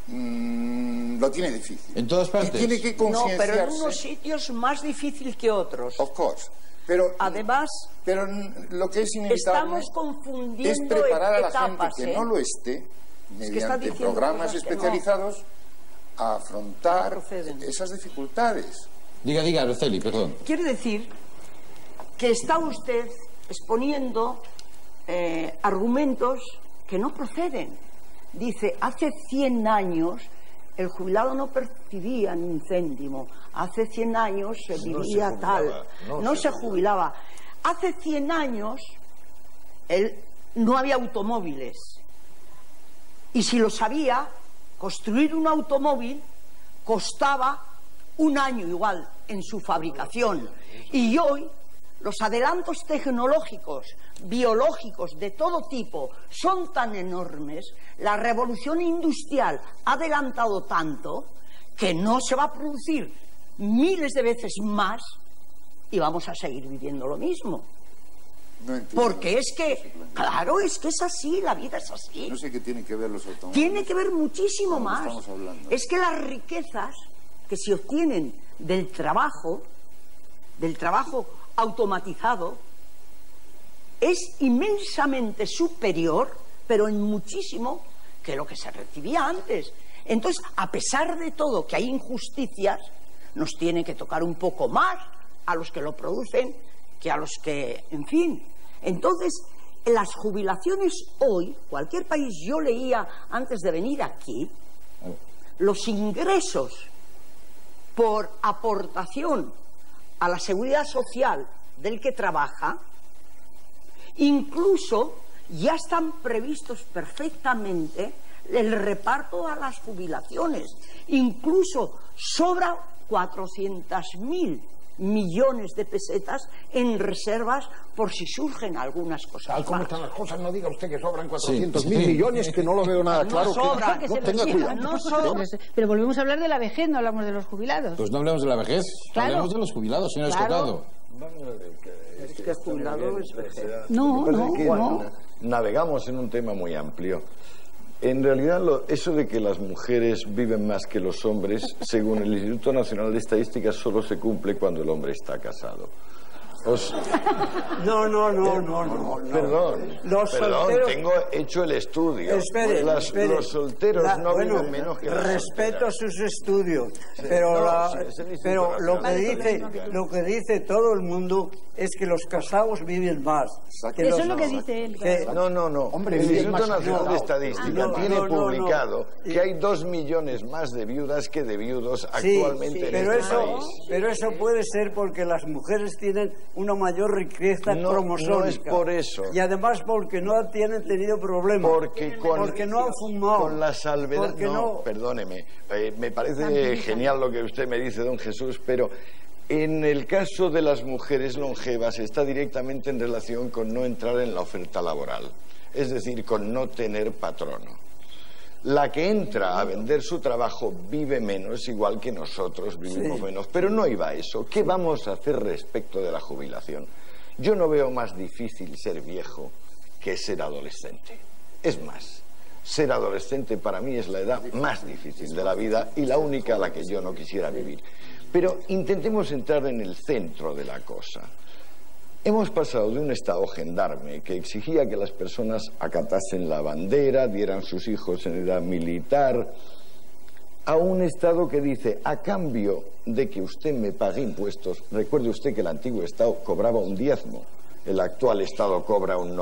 lo tiene difícil. En todas partes. Y tiene que concienciarse. No, pero en unos sitios más difícil que otros. Of course. Pero, además, pero lo que es inevitable estamos confundiendo es preparar a la etapas, gente que no lo esté, mediante programas especializados, a afrontar esas dificultades. Diga, Araceli, perdón. Quiere decir que está usted exponiendo argumentos que no proceden. Dice, hace 100 años el jubilado no percibía ni un céntimo. Hace 100 años se vivía tal. No se jubilaba. Hace 100 años no había automóviles. Y si los había, construir un automóvil costaba un año igual en su fabricación. Y hoy los adelantos tecnológicos, biológicos, de todo tipo, son tan enormes, la revolución industrial ha adelantado tanto que no se va a producir miles de veces más y vamos a seguir viviendo lo mismo. No entiendo. Porque es que, claro, es que es así, la vida es así. No sé qué tiene que ver los automóviles. Tiene que ver muchísimo más. Estamos hablando. Es que las riquezas que se obtienen del trabajo automatizado, es inmensamente superior, pero en muchísimo, que lo que se recibía antes. Entonces, a pesar de todo que hay injusticias, nos tiene que tocar un poco más a los que lo producen que a los que, en fin. Entonces, las jubilaciones hoy, cualquier país, yo leía antes de venir aquí, los ingresos por aportación a la seguridad social del que trabaja, incluso ya están previstos perfectamente el reparto a las jubilaciones. Incluso sobra 400.000 millones de pesetas en reservas por si surgen algunas cosas. Tal como están las cosas, no diga usted que sobran 400.000 millones, que no lo veo nada claro. No sobran, que no tenga cuidado. No sobran. Pero volvemos a hablar de la vejez, no hablamos de los jubilados. Pues no hablemos de la vejez, hablemos de los jubilados, señor Estocado. Es que jubilado es vejez. No. Navegamos en un tema muy amplio. En realidad, eso de que las mujeres viven más que los hombres, según el Instituto Nacional de Estadísticas, solo se cumple cuando el hombre está casado. No. Perdón, tengo hecho el estudio. Espere. Los solteros no viven menos que las respeto sus estudios, pero lo que dice todo el mundo es que los casados viven más. Eso es lo que dice él. No. Hombre, el Instituto Nacional de Estadística tiene publicado que hay 2 millones más de viudas que de viudos actualmente en este país. Pero eso puede ser porque las mujeres tienen una mayor riqueza cromosómica. No es por eso. Y además porque no tienen tenido problemas. Porque no han fumado. Con la salvedad... No, perdóneme. Me parece genial lo que usted me dice, don Jesús, pero en el caso de las mujeres longevas está directamente en relación con no entrar en la oferta laboral. Es decir, con no tener patrono. La que entra a vender su trabajo vive menos, igual que nosotros vivimos menos. Pero no iba a eso. ¿Qué vamos a hacer respecto de la jubilación? Yo no veo más difícil ser viejo que ser adolescente. Es más, ser adolescente para mí es la edad más difícil de la vida y la única a la que yo no quisiera vivir. Pero intentemos entrar en el centro de la cosa. Hemos pasado de un estado gendarme que exigía que las personas acatasen la bandera, dieran sus hijos en edad militar, a un estado que dice, a cambio de que usted me pague impuestos, recuerde usted que el antiguo estado cobraba un diezmo, el actual estado cobra un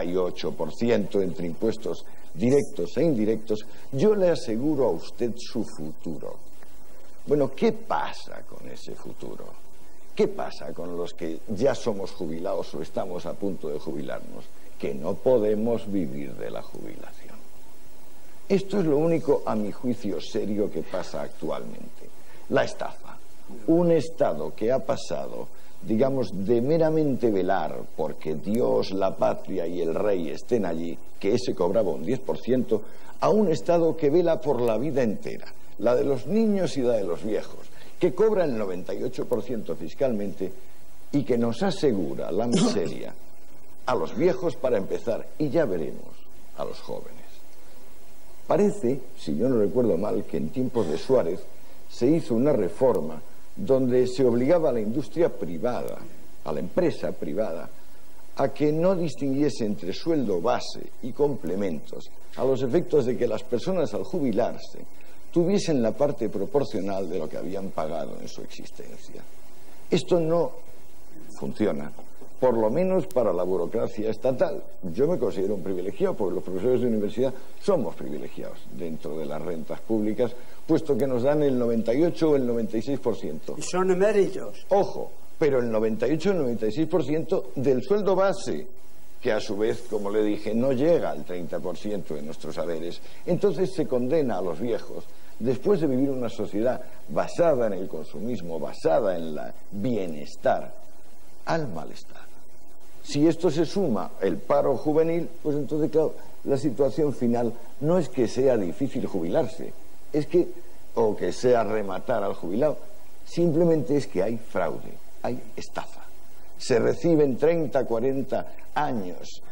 98% entre impuestos directos e indirectos, yo le aseguro a usted su futuro. Bueno, ¿qué pasa con ese futuro? ¿Qué pasa con los que ya somos jubilados o estamos a punto de jubilarnos? Que no podemos vivir de la jubilación. Esto es lo único, a mi juicio, serio que pasa actualmente. La estafa. Un Estado que ha pasado, digamos, de meramente velar porque Dios, la patria y el rey estén allí, que ese cobraba un 10%, a un Estado que vela por la vida entera, la de los niños y la de los viejos, que cobra el 98% fiscalmente y que nos asegura la miseria a los viejos para empezar, y ya veremos a los jóvenes. Parece, si yo no recuerdo mal, que en tiempos de Suárez se hizo una reforma donde se obligaba a la industria privada, a la empresa privada, a que no distinguiese entre sueldo base y complementos, a los efectos de que las personas al jubilarse tuviesen la parte proporcional de lo que habían pagado en su existencia. Esto no funciona, por lo menos para la burocracia estatal. Yo me considero un privilegiado, porque los profesores de universidad somos privilegiados dentro de las rentas públicas, puesto que nos dan el 98 o el 96%. Y son eméritos. Ojo, pero el 98 o el 96% del sueldo base, que a su vez, como le dije, no llega al 30% de nuestros haberes. Entonces se condena a los viejos, después de vivir una sociedad basada en el consumismo, basada en el bienestar, al malestar. Si esto se suma el paro juvenil, pues entonces, claro, la situación final no es que sea difícil jubilarse, es que, o que sea rematar al jubilado, simplemente es que hay fraude, hay estafa. Se reciben 30, 40 años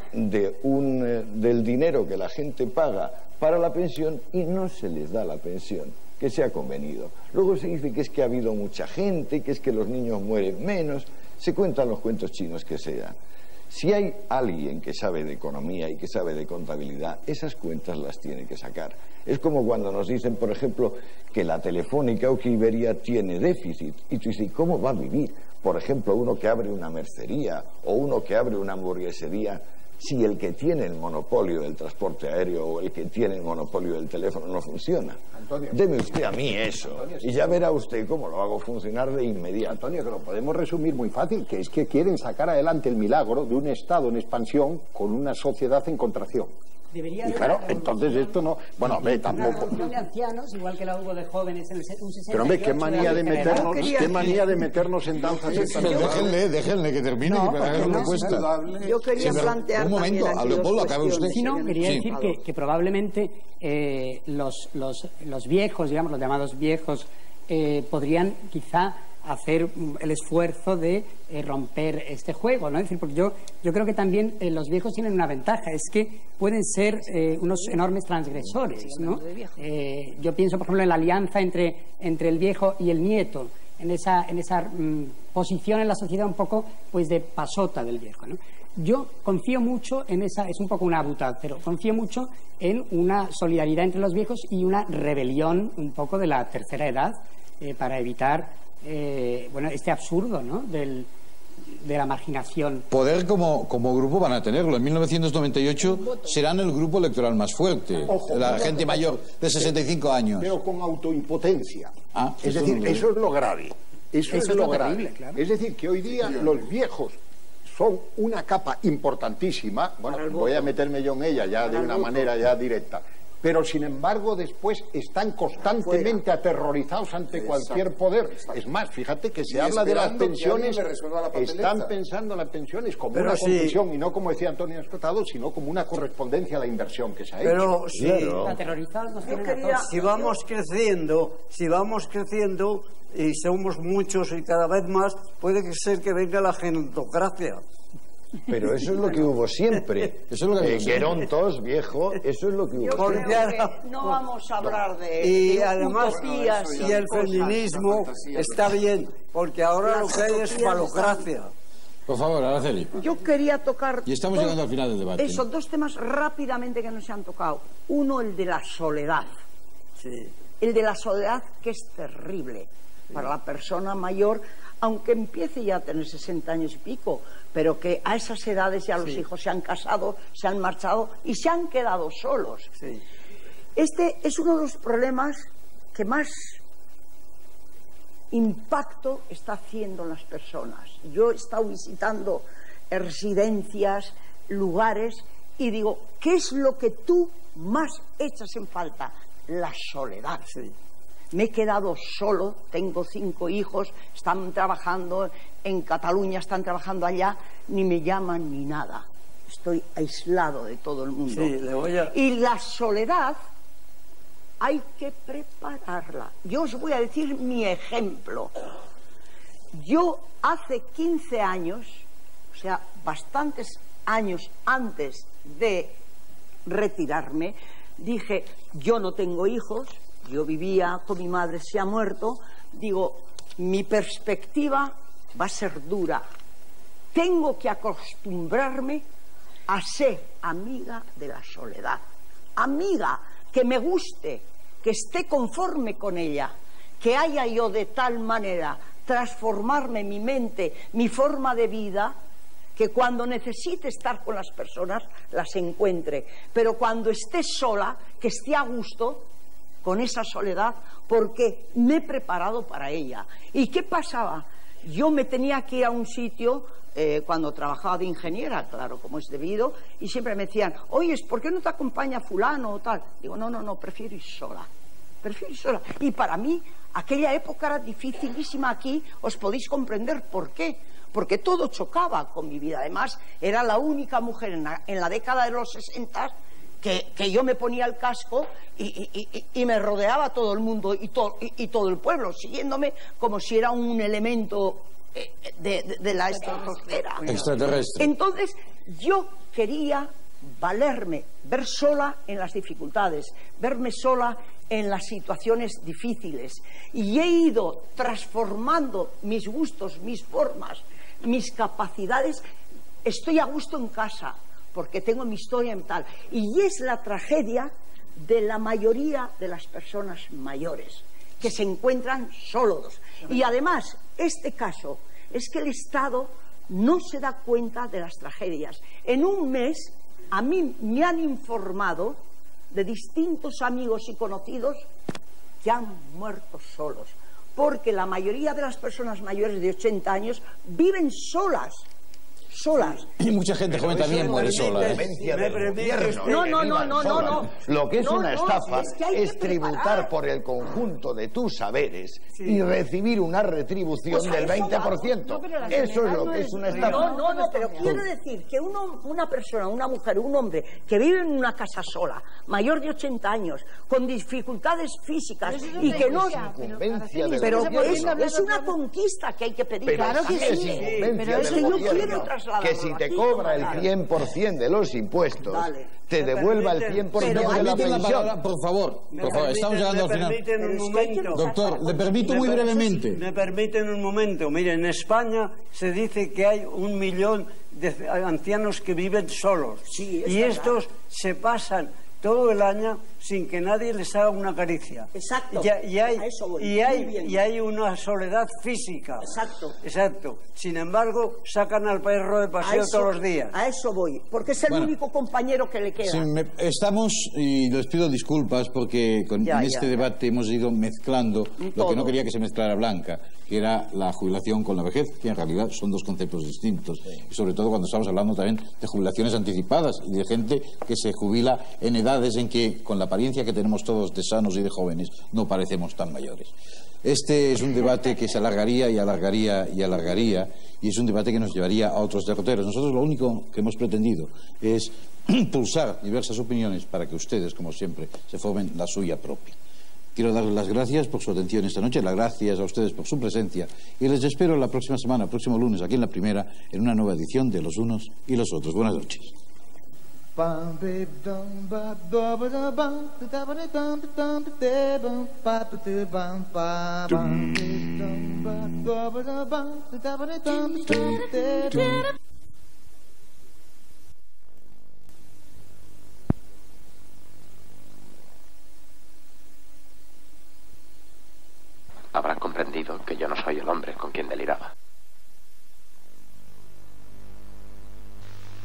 del dinero que la gente paga para la pensión y no se les da la pensión que se ha convenido. Luego se dice que es que ha habido mucha gente, que es que los niños mueren menos, se cuentan los cuentos chinos que sean. Si hay alguien que sabe de economía y que sabe de contabilidad, esas cuentas las tiene que sacar. Es como cuando nos dicen, por ejemplo, que la Telefónica o que Iberia tiene déficit. Y tú dices, ¿cómo va a vivir? Por ejemplo, uno que abre una mercería o uno que abre una hamburguesería, si el que tiene el monopolio del transporte aéreo o el que tiene el monopolio del teléfono no funciona. Antonio, deme usted a mí eso, Antonio, y ya verá usted cómo lo hago funcionar de inmediato. Antonio, que lo podemos resumir muy fácil, que es que quieren sacar adelante el milagro de un Estado en expansión con una sociedad en contracción. Debería y claro, entonces esto no... Bueno, hombre, tampoco... de ancianos, igual que la hubo de jóvenes en un 68... Pero hombre, qué manía de meternos en danzas y déjenle que termine, no, que para que no cuesta. Yo quería plantear un momento, a Leopoldo, acabe usted. Sí, no, quería decir que probablemente los viejos, digamos, los llamados viejos, podrían quizá hacer el esfuerzo de romper este juego, ¿no? Es decir, porque yo creo que también los viejos tienen una ventaja, es que pueden ser unos enormes transgresores, ¿no? Yo pienso, por ejemplo, en la alianza entre el viejo y el nieto, en esa posición en la sociedad un poco pues de pasota del viejo, ¿no? Yo confío mucho en esa, es un poco una butad, pero confío mucho en una solidaridad entre los viejos y una rebelión un poco de la tercera edad para evitar este absurdo, ¿no? de la marginación. Poder como grupo van a tenerlo. En 1998 serán el grupo electoral más fuerte. Ojo, la gente mayor de 65 años. Pero con autoimpotencia. Es decir, eso es lo grave. Eso es lo grave. Terrible, claro. Es decir, que hoy día los viejos son una capa importantísima. Bueno, voy a meterme yo en ella ya de una manera ya directa. Pero sin embargo después están constantemente aterrorizados ante cualquier poder. Es más, fíjate que se habla de las pensiones, están pensando en las pensiones como una concesión y no como decía Antonio Escotado, sino como una correspondencia a la inversión que se ha hecho. Pero sí, aterrorizados si vamos creciendo y somos muchos y cada vez más, puede ser que venga la gerontocracia. Pero eso es lo que hubo siempre. Eso es lo que Gerontos, viejo, eso es lo que hubo. Yo creo que no vamos a hablar de además y el feminismo está bien, porque ahora lo que hay es falocracia. Por favor, Araceli. Yo quería tocar... Y estamos llegando al final del debate. Esos dos temas rápidamente que no se han tocado. Uno, el de la soledad. Sí. El de la soledad, que es terrible para la persona mayor, aunque empiece ya a tener 60 años y pico, pero que a esas edades ya los hijos se han casado, se han marchado y se han quedado solos. Sí. Este es uno de los problemas que más impacto está haciendo en las personas. Yo he estado visitando residencias, lugares, y digo, ¿qué es lo que tú más echas en falta? La soledad. Sí. Me he quedado solo, tengo 5 hijos, están trabajando en Cataluña, están trabajando allá, ni me llaman ni nada. Estoy aislado de todo el mundo. Sí, Y la soledad hay que prepararla. Yo os voy a decir mi ejemplo. Yo hace 15 años, o sea, bastantes años antes de retirarme, dije, yo no tengo hijos, yo vivía con mi madre, se ha muerto, digo, mi perspectiva va a ser dura. Tengo que acostumbrarme a ser amiga de la soledad. Amiga, que me guste, que esté conforme con ella, que haya yo de tal manera transformarme mi mente, mi forma de vida, que cuando necesite estar con las personas las encuentre, pero cuando esté sola, que esté a gusto con esa soledad, porque me he preparado para ella. ¿Y qué pasaba? Yo me tenía que ir a un sitio cuando trabajaba de ingeniera, claro, como es debido, y siempre me decían, oye, ¿por qué no te acompaña fulano o tal? Digo, no, prefiero ir sola. Prefiero ir sola. Y para mí, aquella época era dificilísima aquí, os podéis comprender por qué. Porque todo chocaba con mi vida. Además, era la única mujer en la década de los 60 que yo me ponía el casco y me rodeaba todo el mundo y todo el pueblo, siguiéndome como si era un elemento de la estratosfera. Extraterrestre. Entonces, yo quería valerme, ver sola en las dificultades, verme sola en las situaciones difíciles. Y he ido transformando mis gustos, mis formas, mis capacidades. Estoy a gusto en casa porque tengo mi historia en tal. Y es la tragedia de la mayoría de las personas mayores, que se encuentran solos. Y además, este caso es que el Estado no se da cuenta de las tragedias. En un mes, a mí me han informado de distintos amigos y conocidos que han muerto solos, porque la mayoría de las personas mayores de 80 años viven solas. Y mucha gente joven también muere sola. No. Lo que es una estafa es tributar por el conjunto de tus saberes y recibir una retribución del 20%. Eso es lo que es una estafa. No, pero quiero decir que una persona, una mujer, un hombre que vive en una casa sola, mayor de 80 años, con dificultades físicas y que no... Pero es una conquista que hay que pedir. Claro que sí. Pero es que yo quiero trasladar. Que si te cobra el 100% de los impuestos, te devuelva el 100% de la pensión. Por favor, estamos llegando al final. Doctor, le permito muy brevemente. Me permiten un momento. Mire, en España se dice que hay 1 millón de ancianos que viven solos. Y estos se pasan todo el año sin que nadie les haga una caricia. Exacto. Y hay una soledad física. Exacto. Sin embargo, sacan al perro de paseo todos los días. A eso voy, porque es el único compañero que le queda. Estamos, y les pido disculpas porque en este debate hemos ido mezclando lo que no quería que se mezclara Blanca. que era la jubilación con la vejez, que en realidad son dos conceptos distintos. Y sobre todo cuando estamos hablando también de jubilaciones anticipadas y de gente que se jubila en edades en que, con la apariencia que tenemos todos de sanos y de jóvenes, no parecemos tan mayores. Este es un debate que se alargaría y alargaría y alargaría, y es un debate que nos llevaría a otros derroteros. Nosotros lo único que hemos pretendido es pulsar diversas opiniones para que ustedes, como siempre, se formen la suya propia. Quiero darles las gracias por su atención esta noche, las gracias a ustedes por su presencia, y les espero la próxima semana, el próximo lunes, aquí en La Primera, en una nueva edición de Los Unos y los Otros. Buenas noches. Habrán comprendido que yo no soy el hombre con quien deliraba.